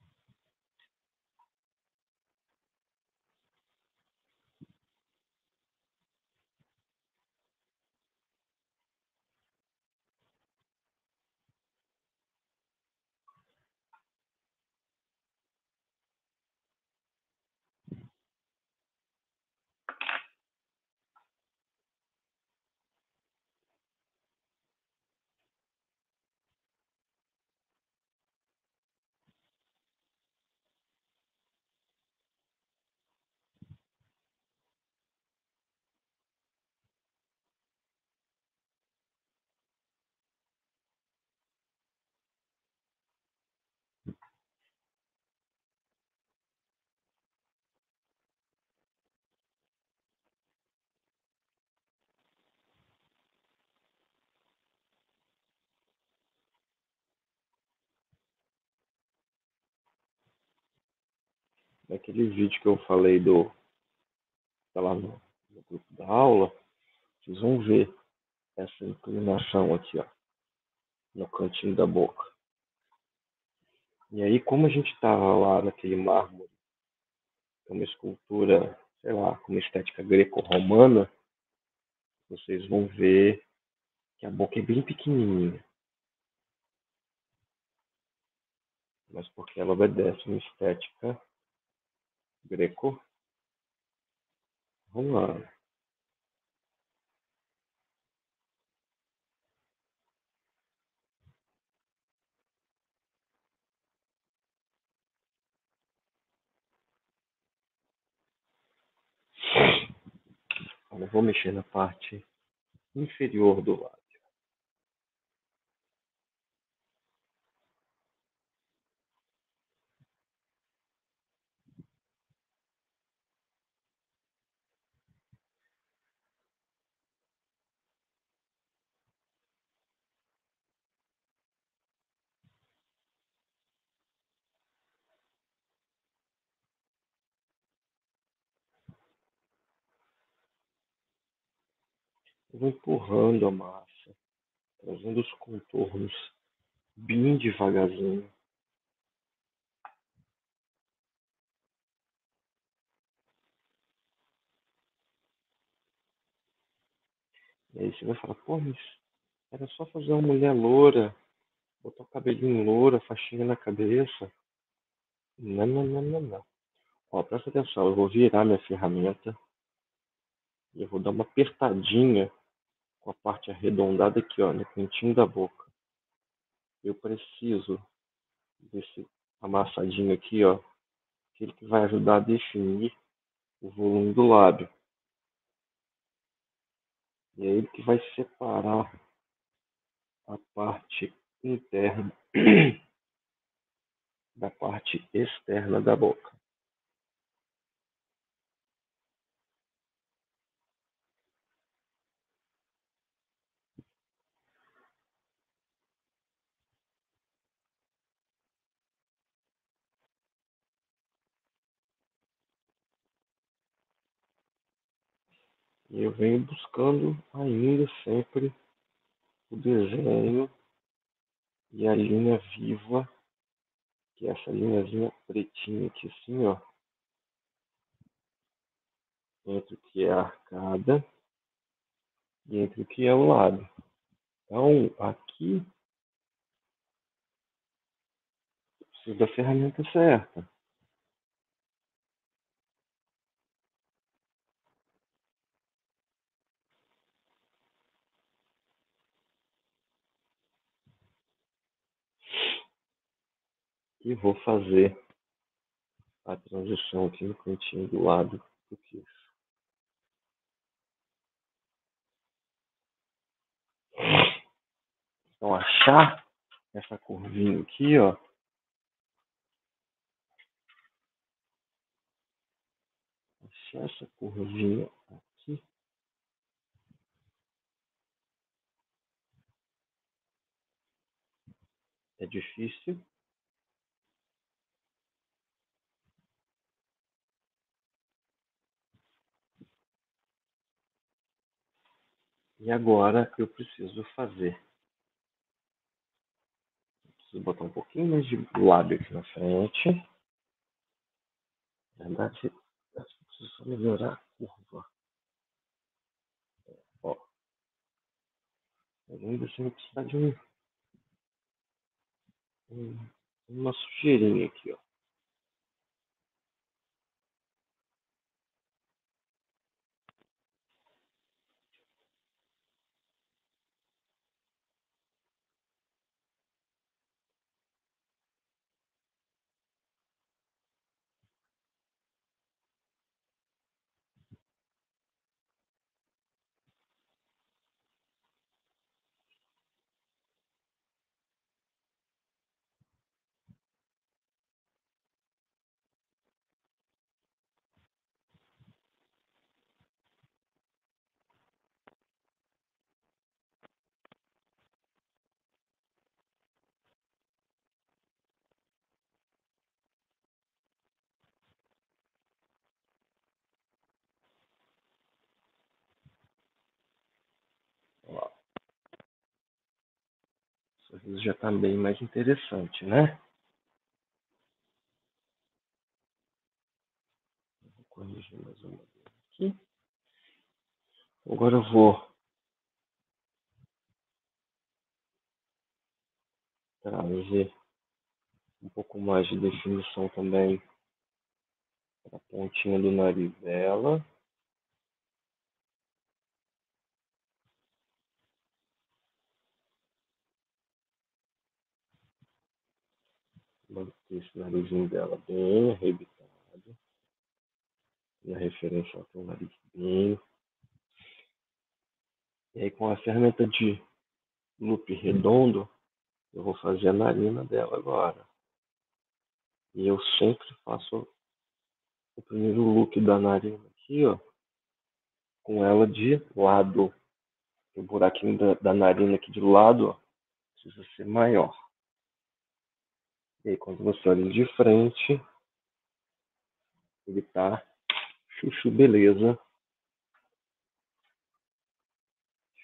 Naquele vídeo que eu falei do, tá lá no, no grupo da aula, vocês vão ver essa inclinação aqui, ó, no cantinho da boca. E aí, como a gente estava lá naquele mármore, que é uma escultura, sei lá, com uma estética greco-romana, vocês vão ver que a boca é bem pequenininha. Mas porque ela obedece uma estética greco-romana. Eu vou mexer na parte inferior do lábio. Eu vou empurrando a massa, trazendo os contornos bem devagarzinho. E aí você vai falar, pô, mas era só fazer uma mulher loura, botar o cabelinho loura, faixinha na cabeça. Não, não, não, não, não. Ó, presta atenção, eu vou virar minha ferramenta e eu vou dar uma apertadinha com a parte arredondada aqui, ó, no cantinho da boca. Eu preciso desse amassadinho aqui, ó, aquele que vai ajudar a definir o volume do lábio. E é ele que vai separar a parte interna da parte externa da boca. E eu venho buscando ainda sempre o desenho e a linha viva, que é essa linhazinha pretinha aqui assim, ó, entre o que é a arcada e entre o que é o lábio. Então, aqui, eu preciso da ferramenta certa. E vou fazer a transição aqui no cantinho do lado do queixo. Então, achar essa curvinha aqui, ó, achar essa curvinha aqui é difícil. E agora eu preciso fazer. Eu preciso botar um pouquinho mais de lábio aqui na frente. Na verdade, eu preciso só melhorar a curva. Ó, mas ainda assim eu preciso de um, um, uma sujeirinha aqui, ó. Ó, o sorriso já tá bem mais interessante, né? Vou corrigir mais uma vez aqui. Agora eu vou trazer um pouco mais de definição também para a pontinha do nariz dela. Manter esse narizinho dela bem arrebitado. E a referência ela tem um nariz bem. E aí com a ferramenta de loop redondo, eu vou fazer a narina dela agora. E eu sempre faço o primeiro look da narina aqui, ó, com ela de lado. O buraquinho da, da narina aqui de lado, ó, precisa ser maior. E aí quando você olha de frente, ele tá chuchu beleza.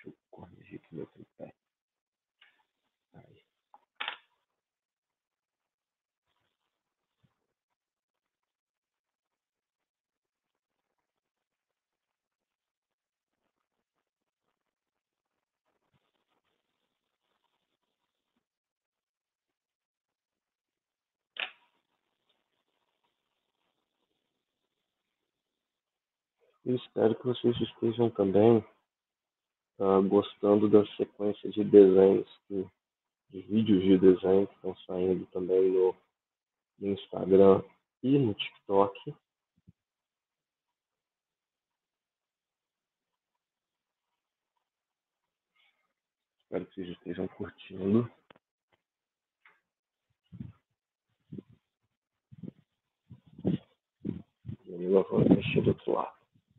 Eu espero que vocês estejam também ah, gostando da sequência de desenhos, que- de vídeos de desenho que estão saindo também no, no Instagram e no TikTok. Espero que vocês estejam curtindo. E aí nós vamos mexer do outro lado.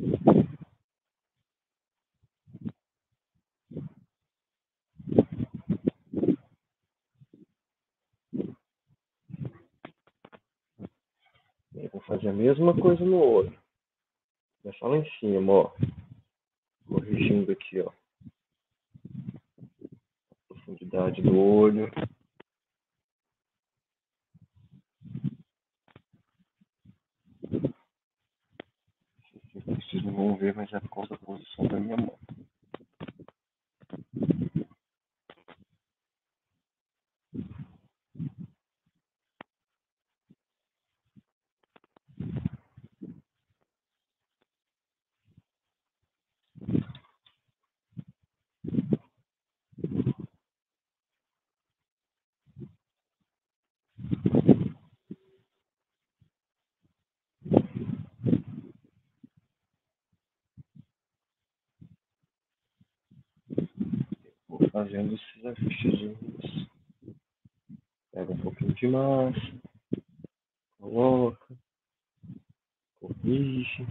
E aí vou fazer a mesma coisa no olho. Começar lá em cima, ó. Corrigindo aqui, ó. Profundidade do olho. Vocês não vão ver, mas é por causa da posição da minha mão. Vou fazendo esses ajustes. Pega um pouquinho de massa, coloca, corrige.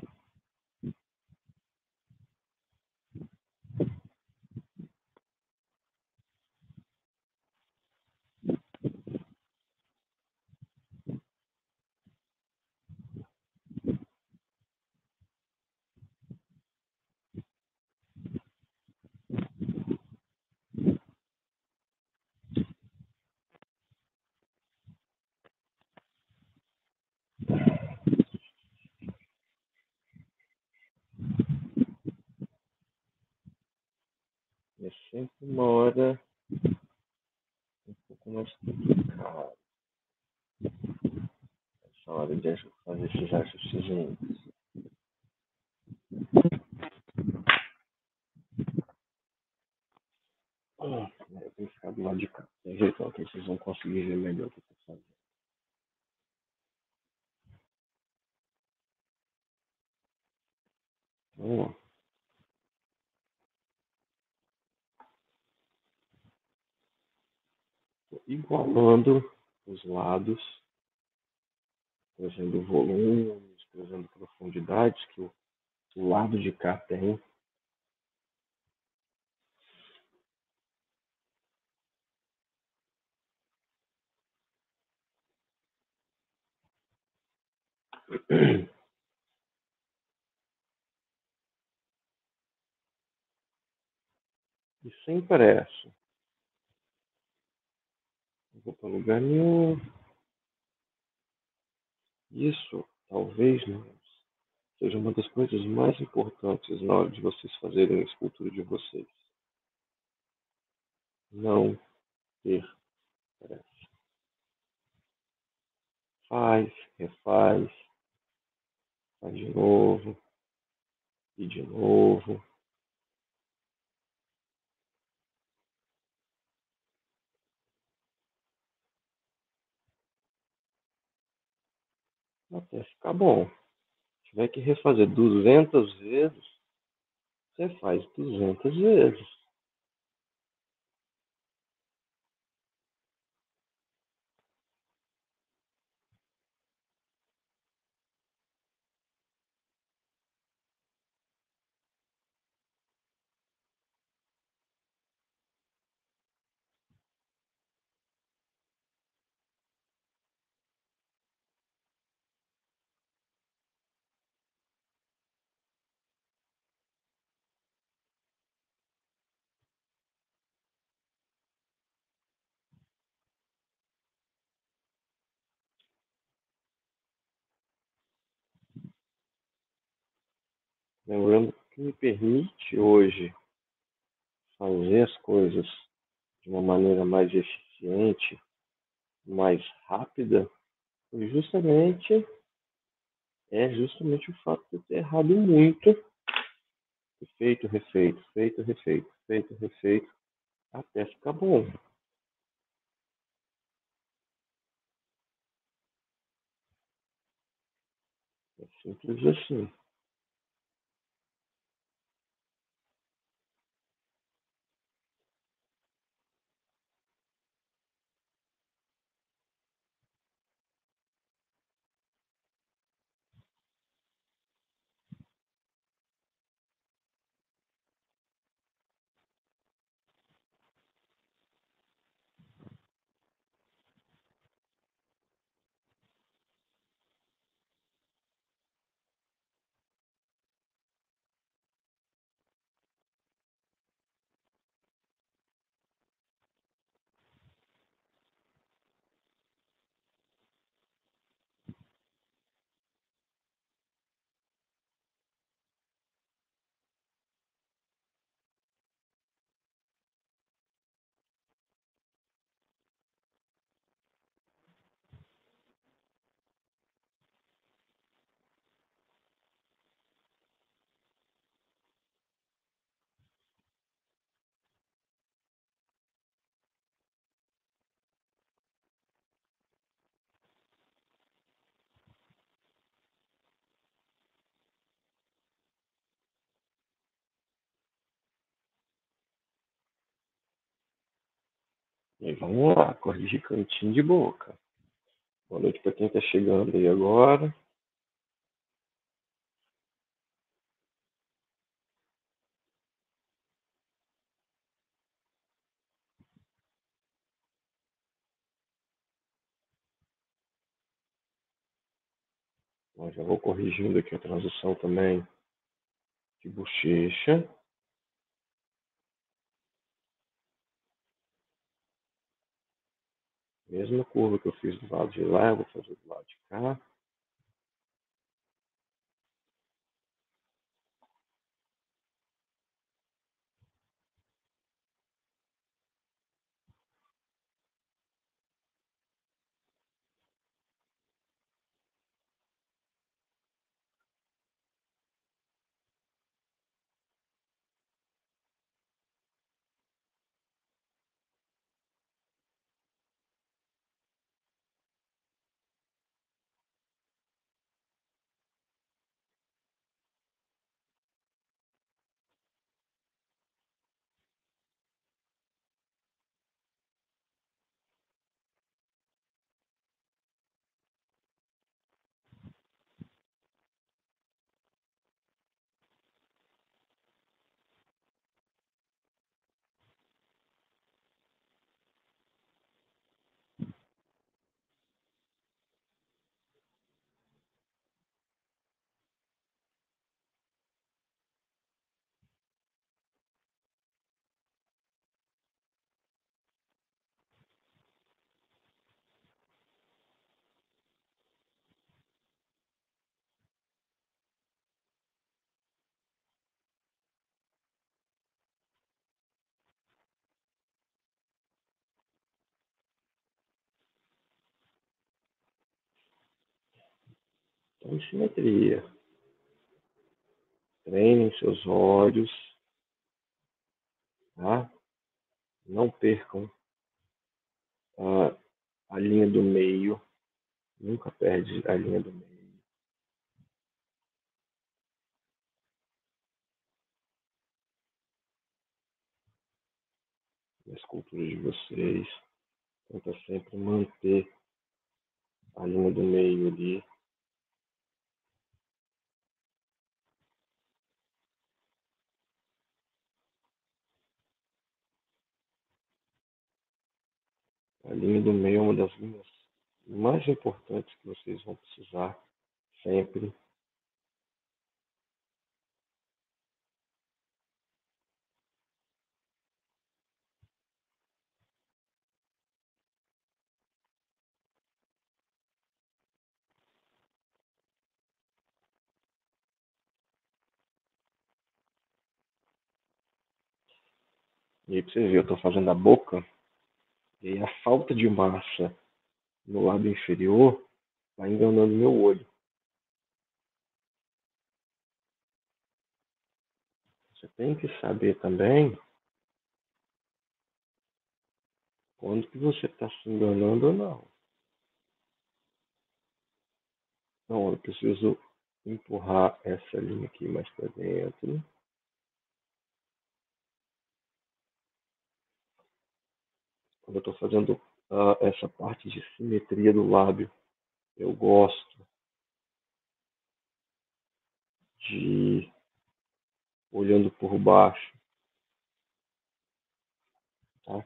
É sempre uma hora um pouco mais complicada. Essa hora de fazer esses ajustes. Ah, eu tenho que ficar do lado de cá. Tem jeito que vocês vão conseguir ver melhor o que eu tô fazendo. Vamos lá. Tô igualando os lados, trazendo volumes, trazendo profundidades que o, o lado de cá tem. E sem pressa. Não vou para lugar nenhum. Isso, talvez, né, seja uma das coisas mais importantes na hora de vocês fazerem a escultura de vocês. Não ter pressa. Faz, refaz, faz de novo e de novo. Até ficar bom. Se tiver que refazer duzentas vezes, você faz duzentas vezes. Lembrando que me permite hoje fazer as coisas de uma maneira mais eficiente, mais rápida, foi justamente é justamente o fato de eu ter errado muito. Feito, refeito, feito, refeito, feito, refeito, até ficar bom. É simples assim. E aí, vamos lá, corrigir cantinho de boca. Boa noite para quem está chegando aí agora. Bom, já vou corrigindo aqui a transição também de bochecha. Mesma curva que eu fiz do lado de lá, eu vou fazer do lado de cá. Então, simetria. Treinem seus olhos, tá? Não percam a, a linha do meio. Nunca perde a linha do meio. Na escultura de vocês. Tenta sempre manter a linha do meio ali. A linha do meio é uma das linhas mais importantes que vocês vão precisar sempre. E aí, pra você ver, eu estou fazendo a boca e a falta de massa no lado inferior vai enganando meu olho. tem que saber também quando que você está se enganando ou não. Então, eu preciso empurrar essa linha aqui mais para dentro. Quando eu estou fazendo uh, essa parte de simetria do lábio, eu gosto de ir olhando por baixo, tá?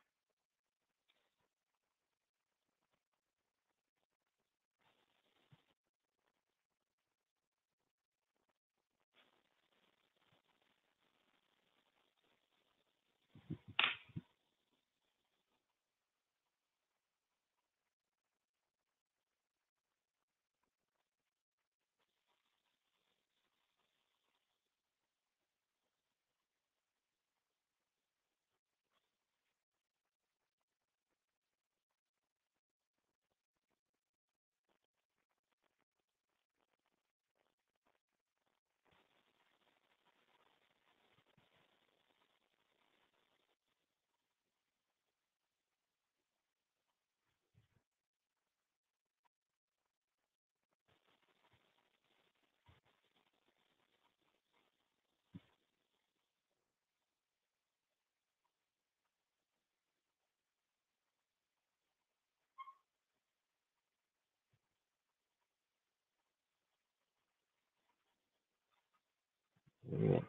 Eu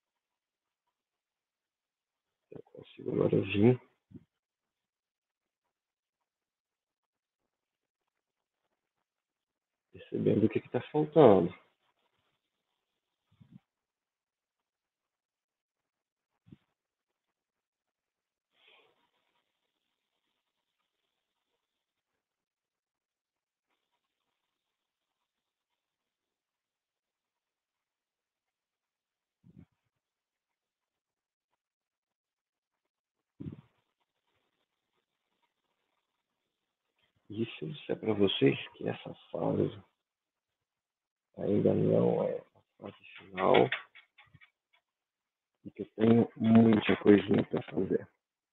consigo agora vir percebendo o que está faltando. E se eu disser para vocês que essa fase ainda não é a fase final e que eu tenho muita coisinha para fazer.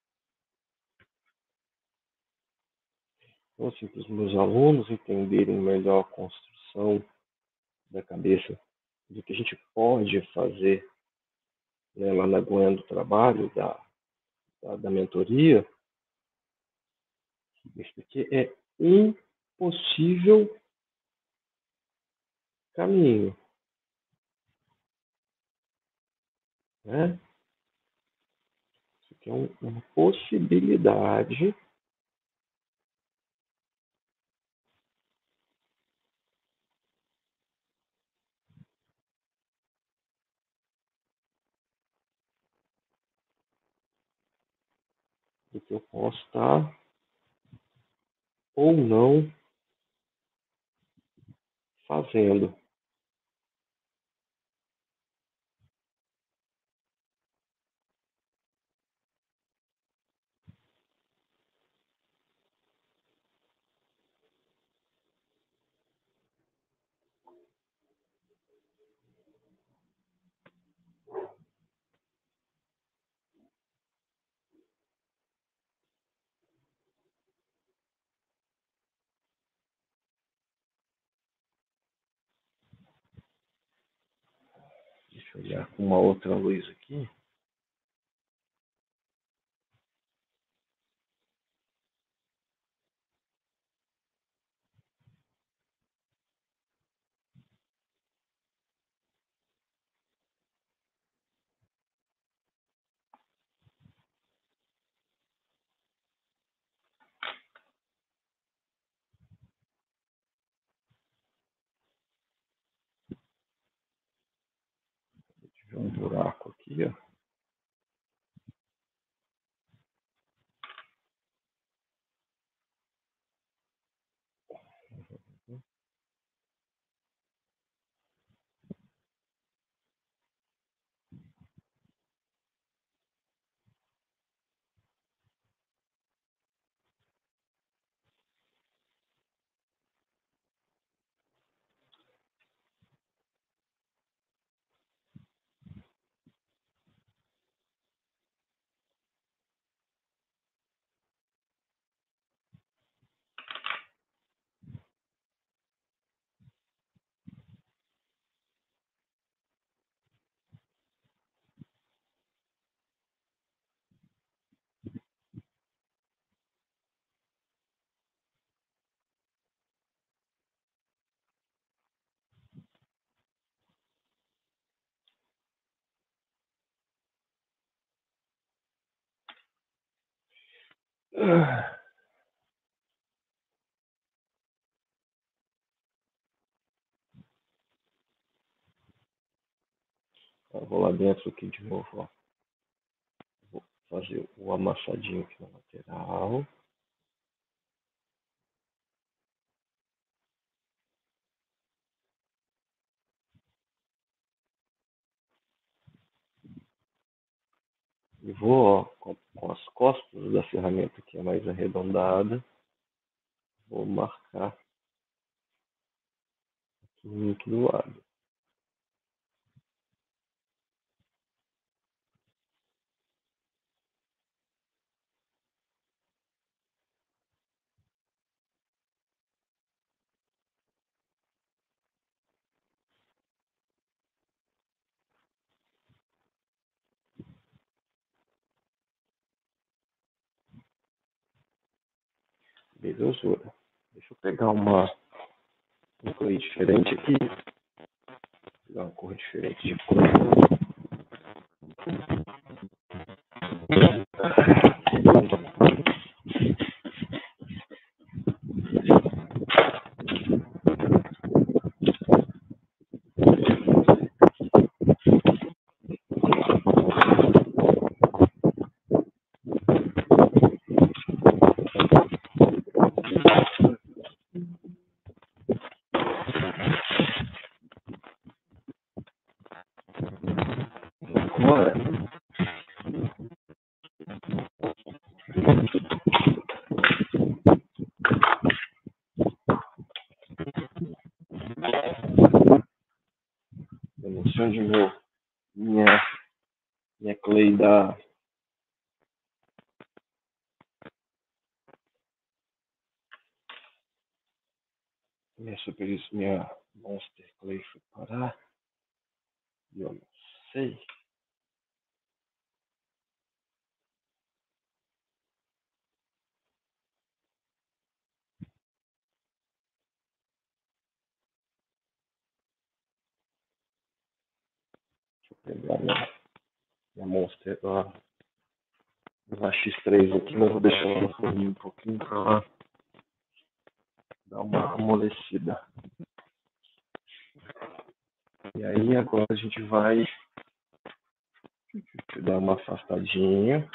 Então, assim, para os meus alunos entenderem melhor a construção da cabeça do que a gente pode fazer, né, lá na Gwen do trabalho, da, da, da mentoria, isso aqui é um possível caminho, né? Isso aqui é um, uma possibilidade do que eu posso estar ou não fazendo. Deixa eu olhar com uma outra luz aqui. Deixa eu ver um buraco aqui, ó. Eu vou lá dentro aqui de novo, ó. Vou fazer o amassadinho aqui na lateral. E vou, ó, com, com as costas da ferramenta que é mais arredondada, vou marcar aqui, aqui do lado. Belezura. Deixa eu pegar uma, uma cor diferente aqui. Pegar uma cor diferente de cor. Agora, eu não sei onde meu, minha, minha clay da... Minha super, minha Monster Clay foi parar. E eu não sei. Deixa eu pegar minha, minha Monster lá. Uma X três aqui, mas vou deixar ela no forninho um pouquinho pra lá dar uma amolecida. E aí agora a gente vai dar uma afastadinha.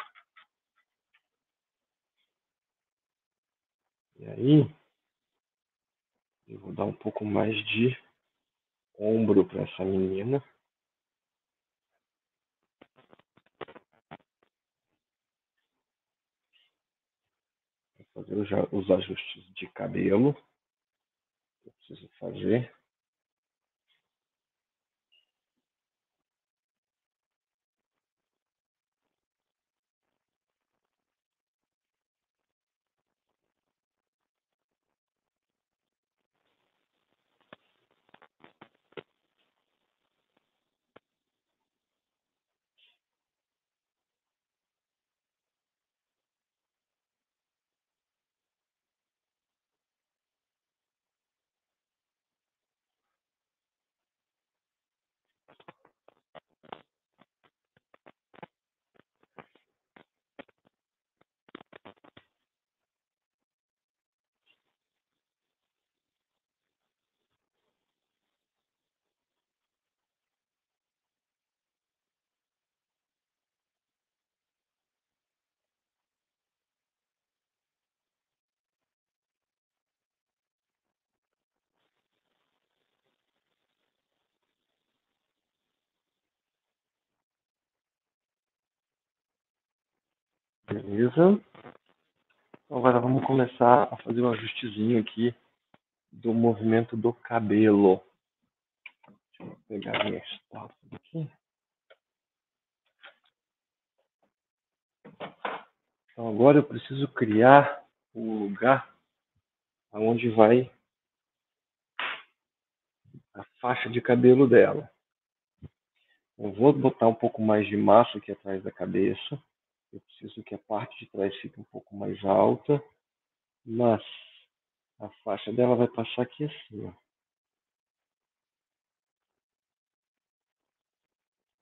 E aí eu vou dar um pouco mais de ombro para essa menina. Vou fazer os, os ajustes de cabelo que eu preciso fazer. Beleza? Então agora vamos começar a fazer um ajustezinho aqui do movimento do cabelo. Deixa eu pegar minha estátua aqui. Então agora eu preciso criar um lugar onde vai a faixa de cabelo dela. Eu vou botar um pouco mais de massa aqui atrás da cabeça. Eu preciso que a parte de trás fique um pouco mais alta, mas a faixa dela vai passar aqui assim, ó.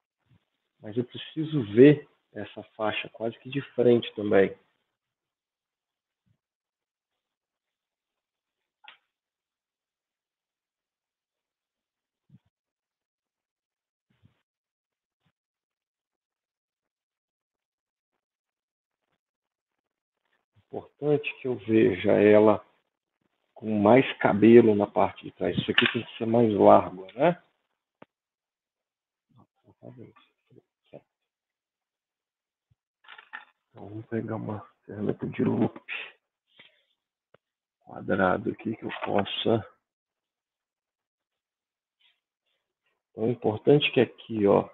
Mas eu preciso ver essa faixa quase que de frente também. importante que eu veja ela com mais cabelo na parte de trás. Isso aqui tem que ser mais largo, né? Então, vamos pegar uma ferramenta de loop quadrado aqui que eu possa. Então, é importante que aqui, ó,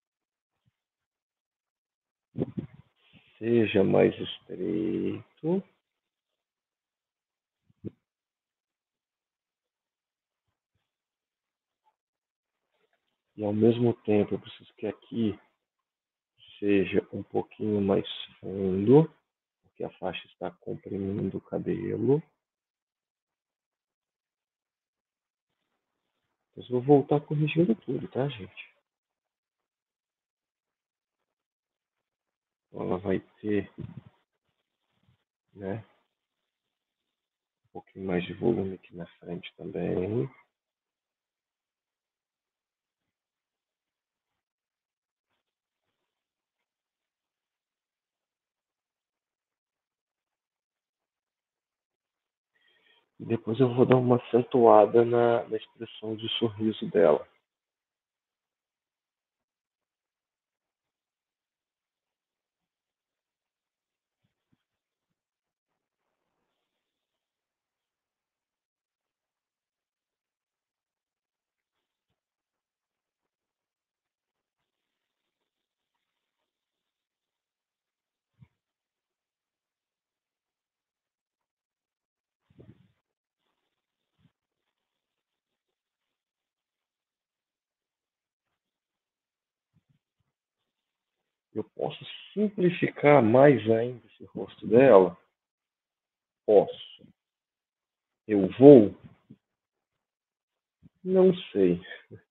seja mais estreito. E ao mesmo tempo eu preciso que aqui seja um pouquinho mais fundo, porque a faixa está comprimindo o cabelo. Mas vou voltar corrigindo tudo, tá, gente? Então, ela vai ter, né, um pouquinho mais de volume aqui na frente também. E depois eu vou dar uma acentuada na, na expressão de sorriso dela. Eu posso simplificar mais ainda esse rosto dela? Posso. Eu vou? Não sei.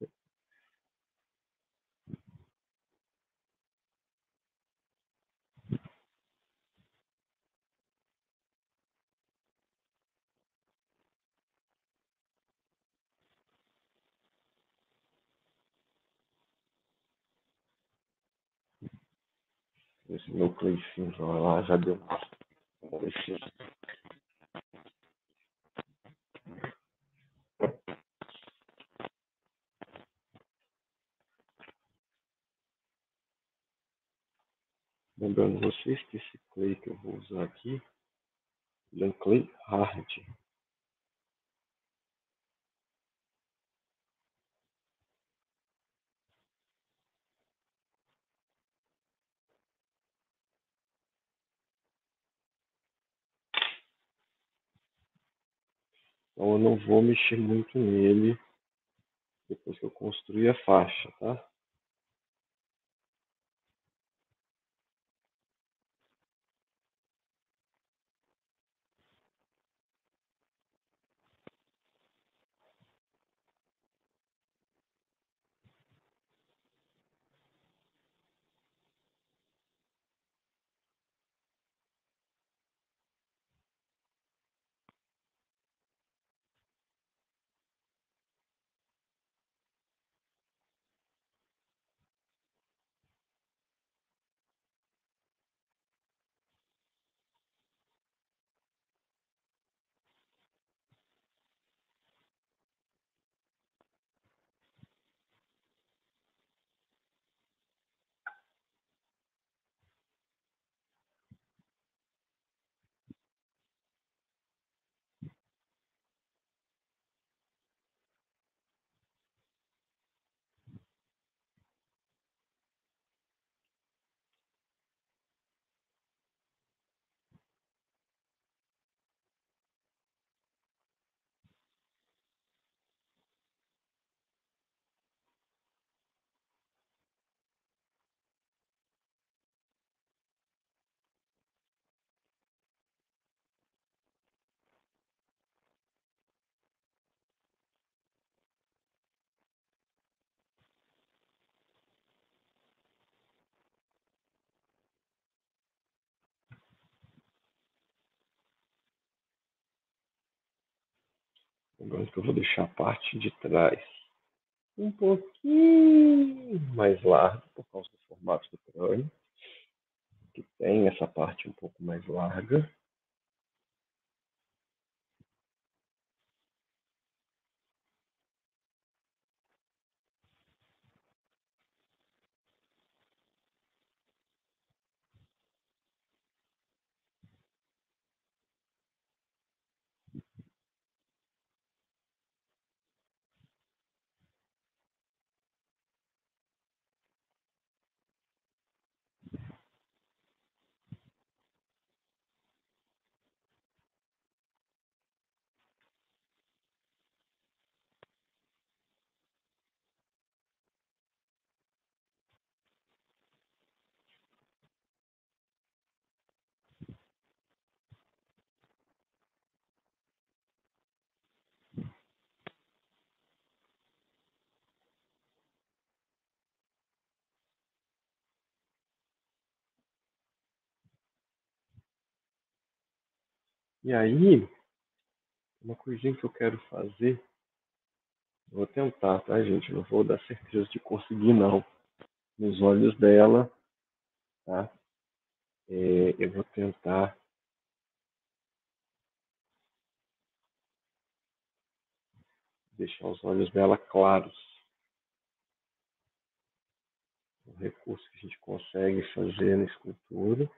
Esse meu play cinza lá já deu uma. Lembrando vocês que esse clay que eu vou usar aqui, ele é um clay hard. Então eu não vou mexer muito nele depois que eu construir a faixa, tá? Lembrando que eu vou deixar a parte de trás um pouquinho mais larga por causa do formato do crânio, que tem essa parte um pouco mais larga. E aí, uma coisinha que eu quero fazer, vou tentar, tá, gente? Não vou dar certeza de conseguir, não. Nos olhos dela, tá? É, eu vou tentar deixar os olhos dela claros. Um recurso que a gente consegue fazer na escultura.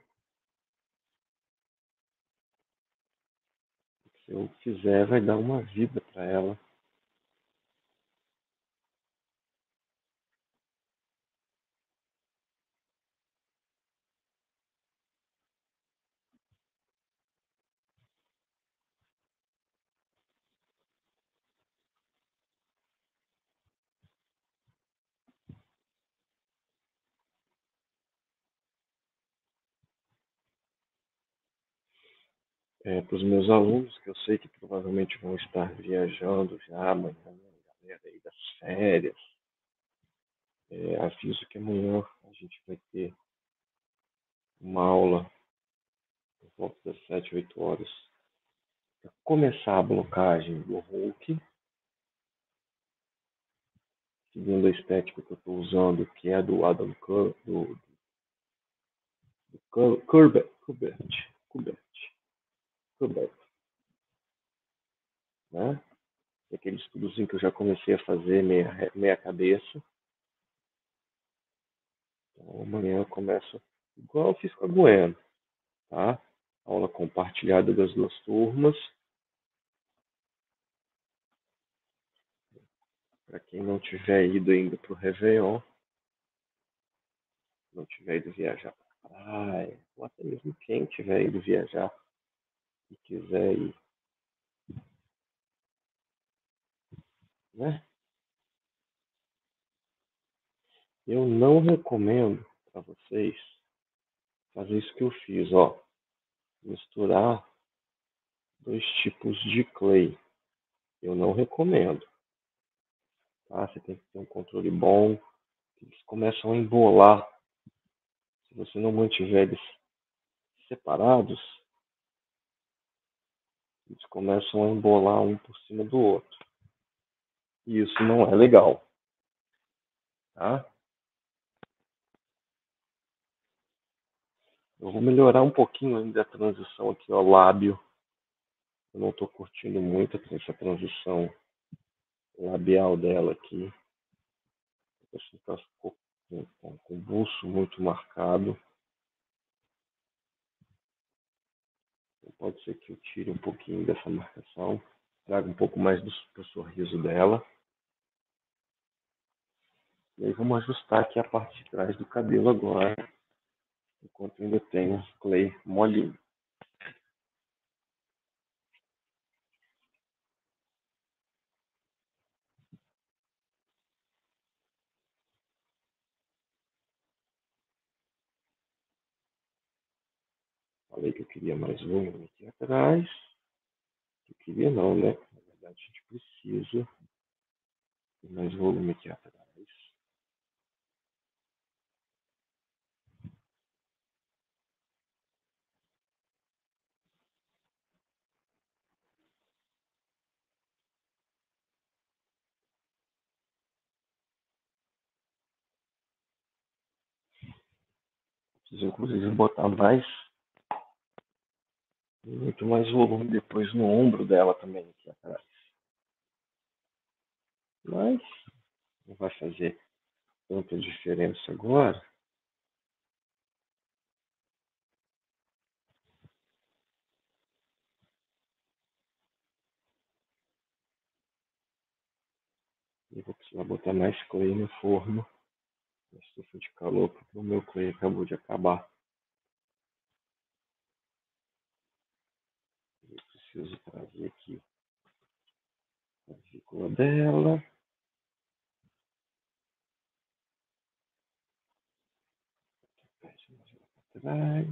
Se eu fizer, vai dar uma vida para ela. É, para os meus alunos, que eu sei que provavelmente vão estar viajando já amanhã, né, galera aí das férias, é, aviso que amanhã a gente vai ter uma aula por volta das sete, oito horas. Para começar a blocagem do Hulk, seguindo a estética que eu estou usando, que é do Adam Cur, do, do Cur, Curbet, Curbet, Curbet, Curbet, né? Aquele estudozinho que eu já comecei a fazer meia, meia cabeça. Então, amanhã eu começo igual eu fiz com a Bueno, tá? Aula compartilhada das duas turmas. Para quem não tiver ido ainda para o Réveillon, não tiver ido viajar para praia, ou até mesmo quem tiver ido viajar e quiser ir, né? Eu não recomendo para vocês fazer isso que eu fiz, ó. Misturar dois tipos de clay. Eu não recomendo, tá? Você tem que ter um controle bom. Eles começam a embolar. Se você não mantiver eles separados, eles começam a embolar um por cima do outro. E isso não é legal, tá? Eu vou melhorar um pouquinho ainda a transição aqui, ó, lábio. Eu não estou curtindo muito essa transição labial dela aqui. Acho que tá com, com, com o buço muito marcado. Então pode ser que eu tire um pouquinho dessa marcação, traga um pouco mais do, do sorriso dela. E aí vamos ajustar aqui a parte de trás do cabelo agora, enquanto ainda tenho clay molinho. Falei que eu queria mais volume aqui atrás. Eu queria não, né? Na verdade, a gente precisa de mais volume aqui atrás. Preciso, inclusive, botar mais, muito mais volume depois no ombro dela também aqui atrás. Mas não vai fazer tanta diferença agora. Eu vou precisar botar mais clay no forno. Na estufa de calor, porque o meu clay acabou de acabar. Eu preciso trazer aqui a vesícula dela. Atrás.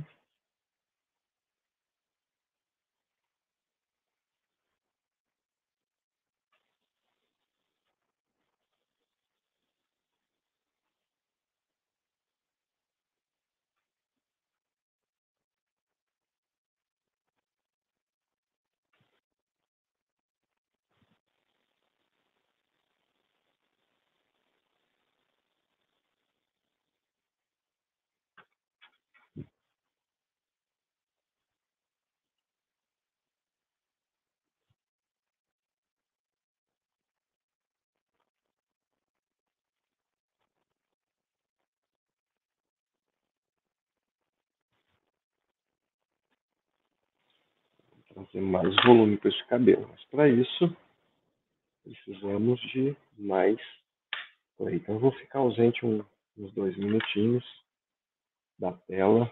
trazer mais volume para esse cabelo. Mas para isso, precisamos de mais spray. Então eu vou ficar ausente um, uns dois minutinhos da tela.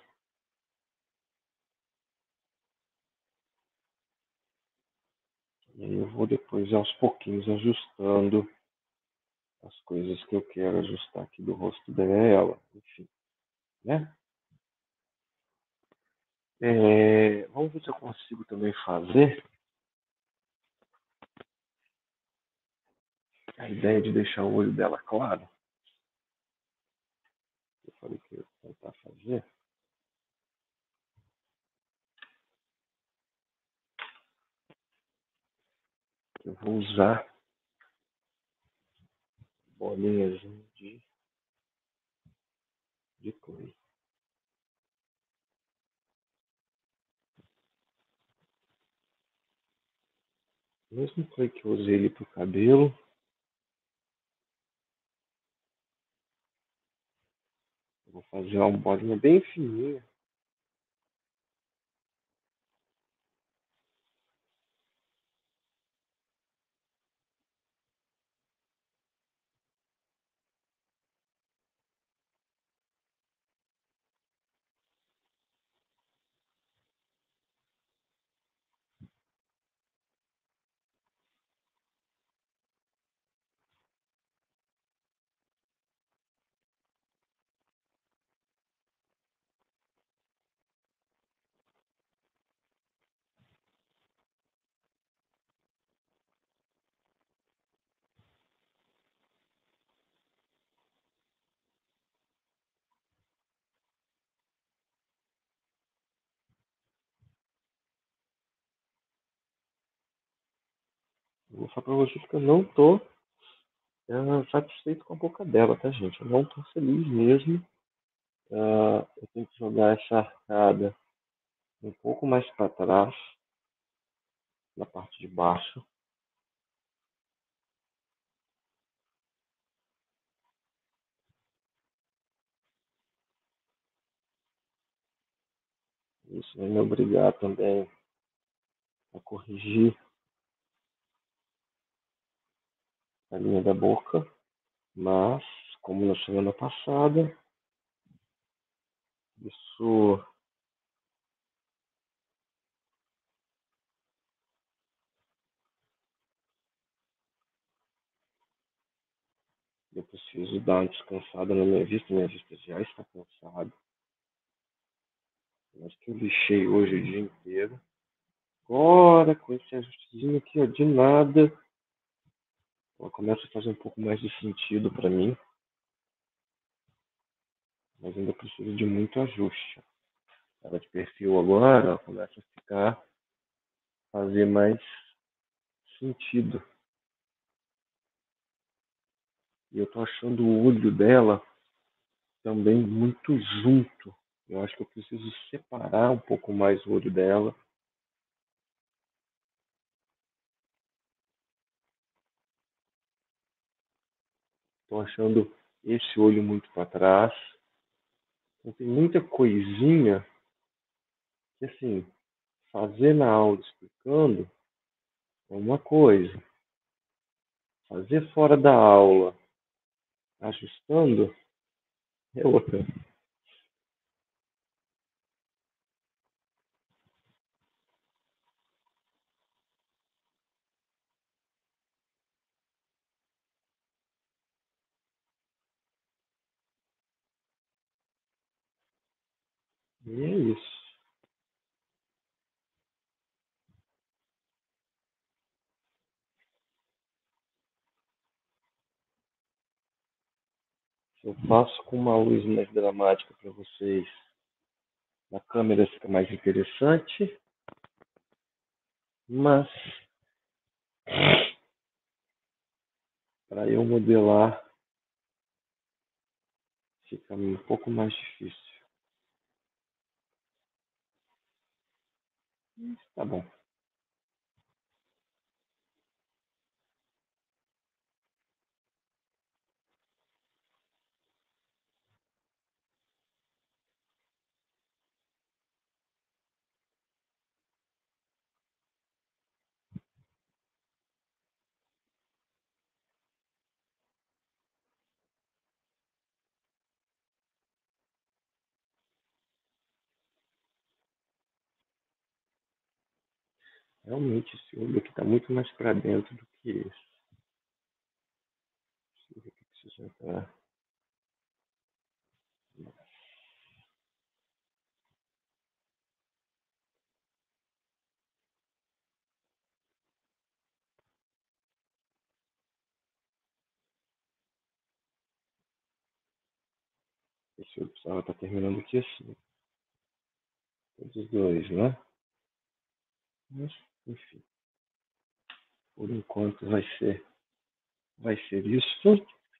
E aí eu vou depois aos pouquinhos ajustando as coisas que eu quero ajustar aqui do rosto dela, enfim, né? É, vamos ver se eu consigo também fazer a ideia de deixar o olho dela claro. Eu falei que eu ia tentar fazer. Eu vou usar bolinhas de, de clay. Mesmo clay que eu usei ele para o cabelo, eu vou fazer uma bolinha bem fininha. Eu vou falar para vocês que eu não tô uh, satisfeito com a boca dela, tá, gente? Eu não tô feliz mesmo. Uh, eu tenho que jogar essa arcada um pouco mais para trás, na parte de baixo. Isso vai me obrigar também a corrigir a linha da boca, mas, como na semana passada, isso eu preciso dar uma descansada na minha vista. Minha vista já está cansada, mas que eu lixei hoje o dia inteiro. Agora, com esse ajustezinho aqui, ó, de nada, ela começa a fazer um pouco mais de sentido para mim, mas ainda preciso de muito ajuste. Ela de perfil agora, ela começa a ficar, fazer mais sentido. E eu tô achando o olho dela também muito junto. Eu acho que eu preciso separar um pouco mais o olho dela. Tô achando esse olho muito para trás. Então, tem muita coisinha que, assim, fazer na aula explicando é uma coisa. Fazer fora da aula, ajustando, é outra. E é isso. Se eu faço com uma luz mais dramática para vocês, na câmera fica mais interessante, mas para eu modelar fica um pouco mais difícil. Tá bom. Realmente, esse olho aqui está muito mais para dentro do que esse. Deixa eu ver o que isso já está. Esse olho precisava estar terminando aqui assim. Todos os dois, né? Mas, enfim, por enquanto vai ser, vai ser isso.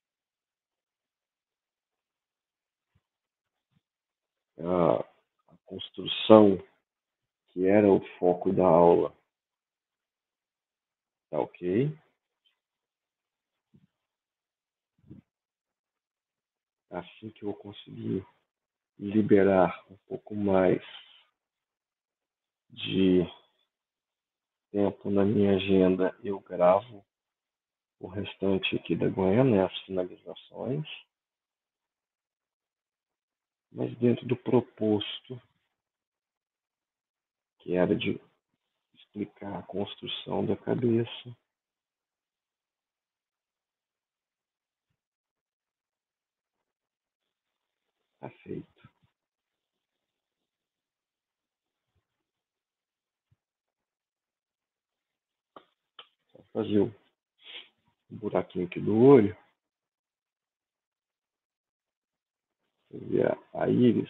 A, a construção, que era o foco da aula, tá ok. Assim que eu conseguir liberar um pouco mais de tempo na minha agenda, eu gravo o restante aqui da manhã, né, as finalizações. Mas dentro do proposto, que era de explicar a construção da cabeça, está feito. Só fazer o buraquinho aqui do olho, ver a íris.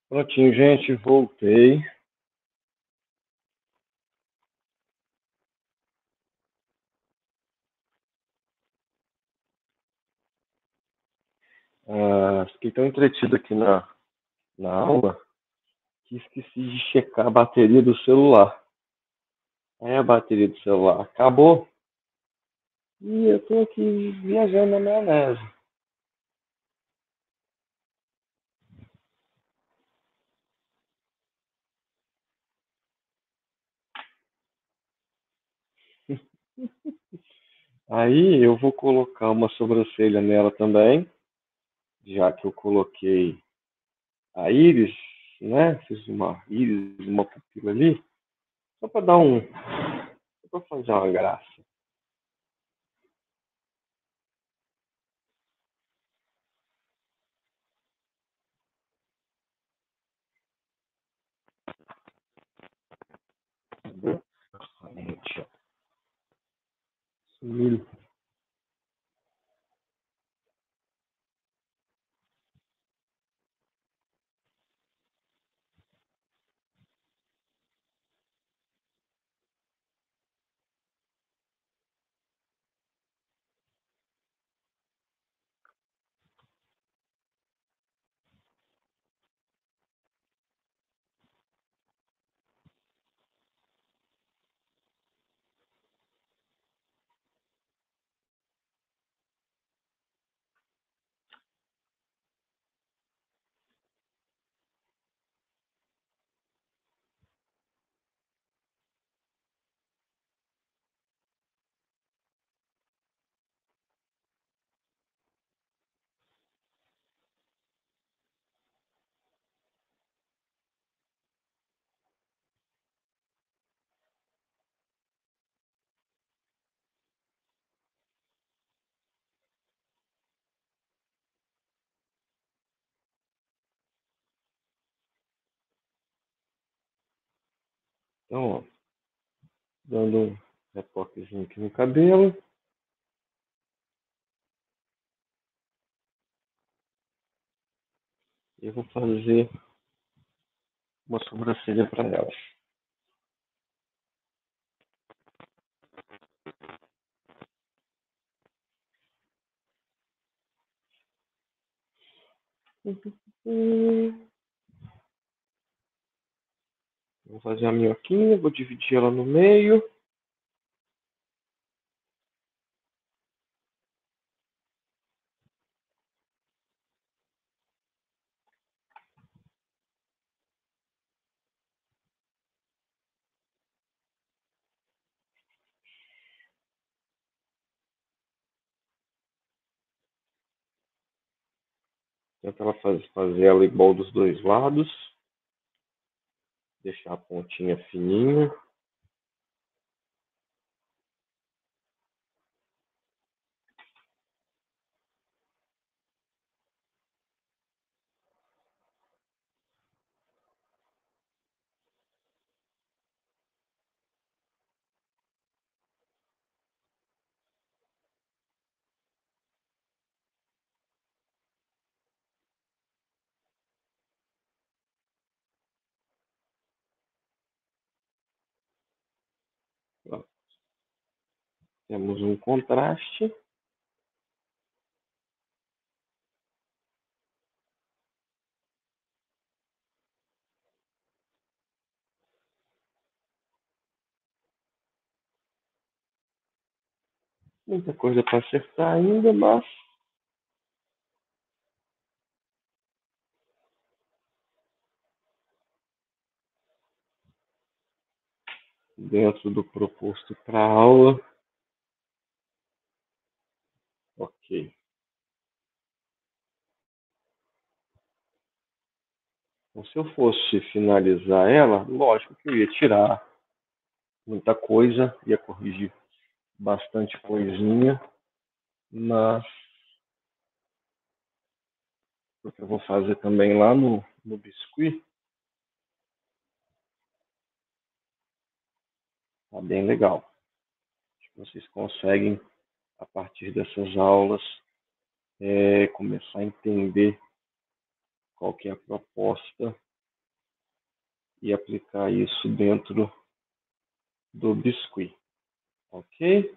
Prontinho, gente, voltei. Ah, fiquei tão entretido aqui na, na aula que esqueci de checar a bateria do celular. Aí a bateria do celular acabou e eu tô aqui viajando na maionese. Aí eu vou colocar uma sobrancelha nela também, já que eu coloquei a íris, né? Fiz uma íris, uma pupila ali, só para dar um, só para fazer uma graça. Gente, sumiu. Então, ó, dando um retoquezinho aqui no cabelo. E eu vou fazer uma sobrancelha para ela. Vou fazer a minhoquinha, vou dividir ela no meio. Tenta ela faz, fazer ela igual dos dois lados. Deixar a pontinha fininha. Ó, temos um contraste. Muita coisa para acertar ainda, mas dentro do proposto para a aula. Ok. Então, se eu fosse finalizar ela, lógico que eu ia tirar muita coisa, ia corrigir bastante coisinha, mas o que eu vou fazer também lá no, no biscuit, tá bem legal. Acho que vocês conseguem, a partir dessas aulas, é, começar a entender qual que é a proposta e aplicar isso dentro do biscuit, ok?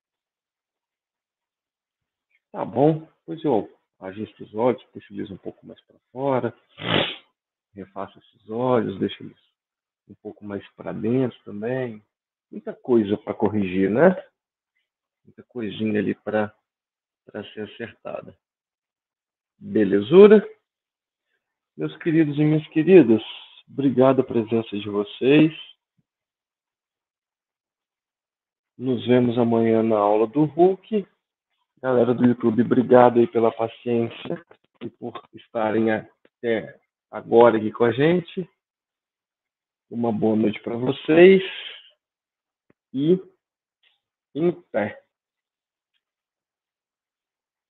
Tá bom, depois eu ajusto os olhos, puxo eles um pouco mais para fora, refaço esses olhos, deixo eles um pouco mais para dentro também. Muita coisa para corrigir, né? Muita coisinha ali para ser acertada. Belezura? Meus queridos e minhas queridas, obrigado a presença de vocês. Nos vemos amanhã na aula do Hulk. Galera do YouTube, obrigado aí pela paciência e por estarem até agora aqui com a gente. Uma boa noite para vocês e em pé.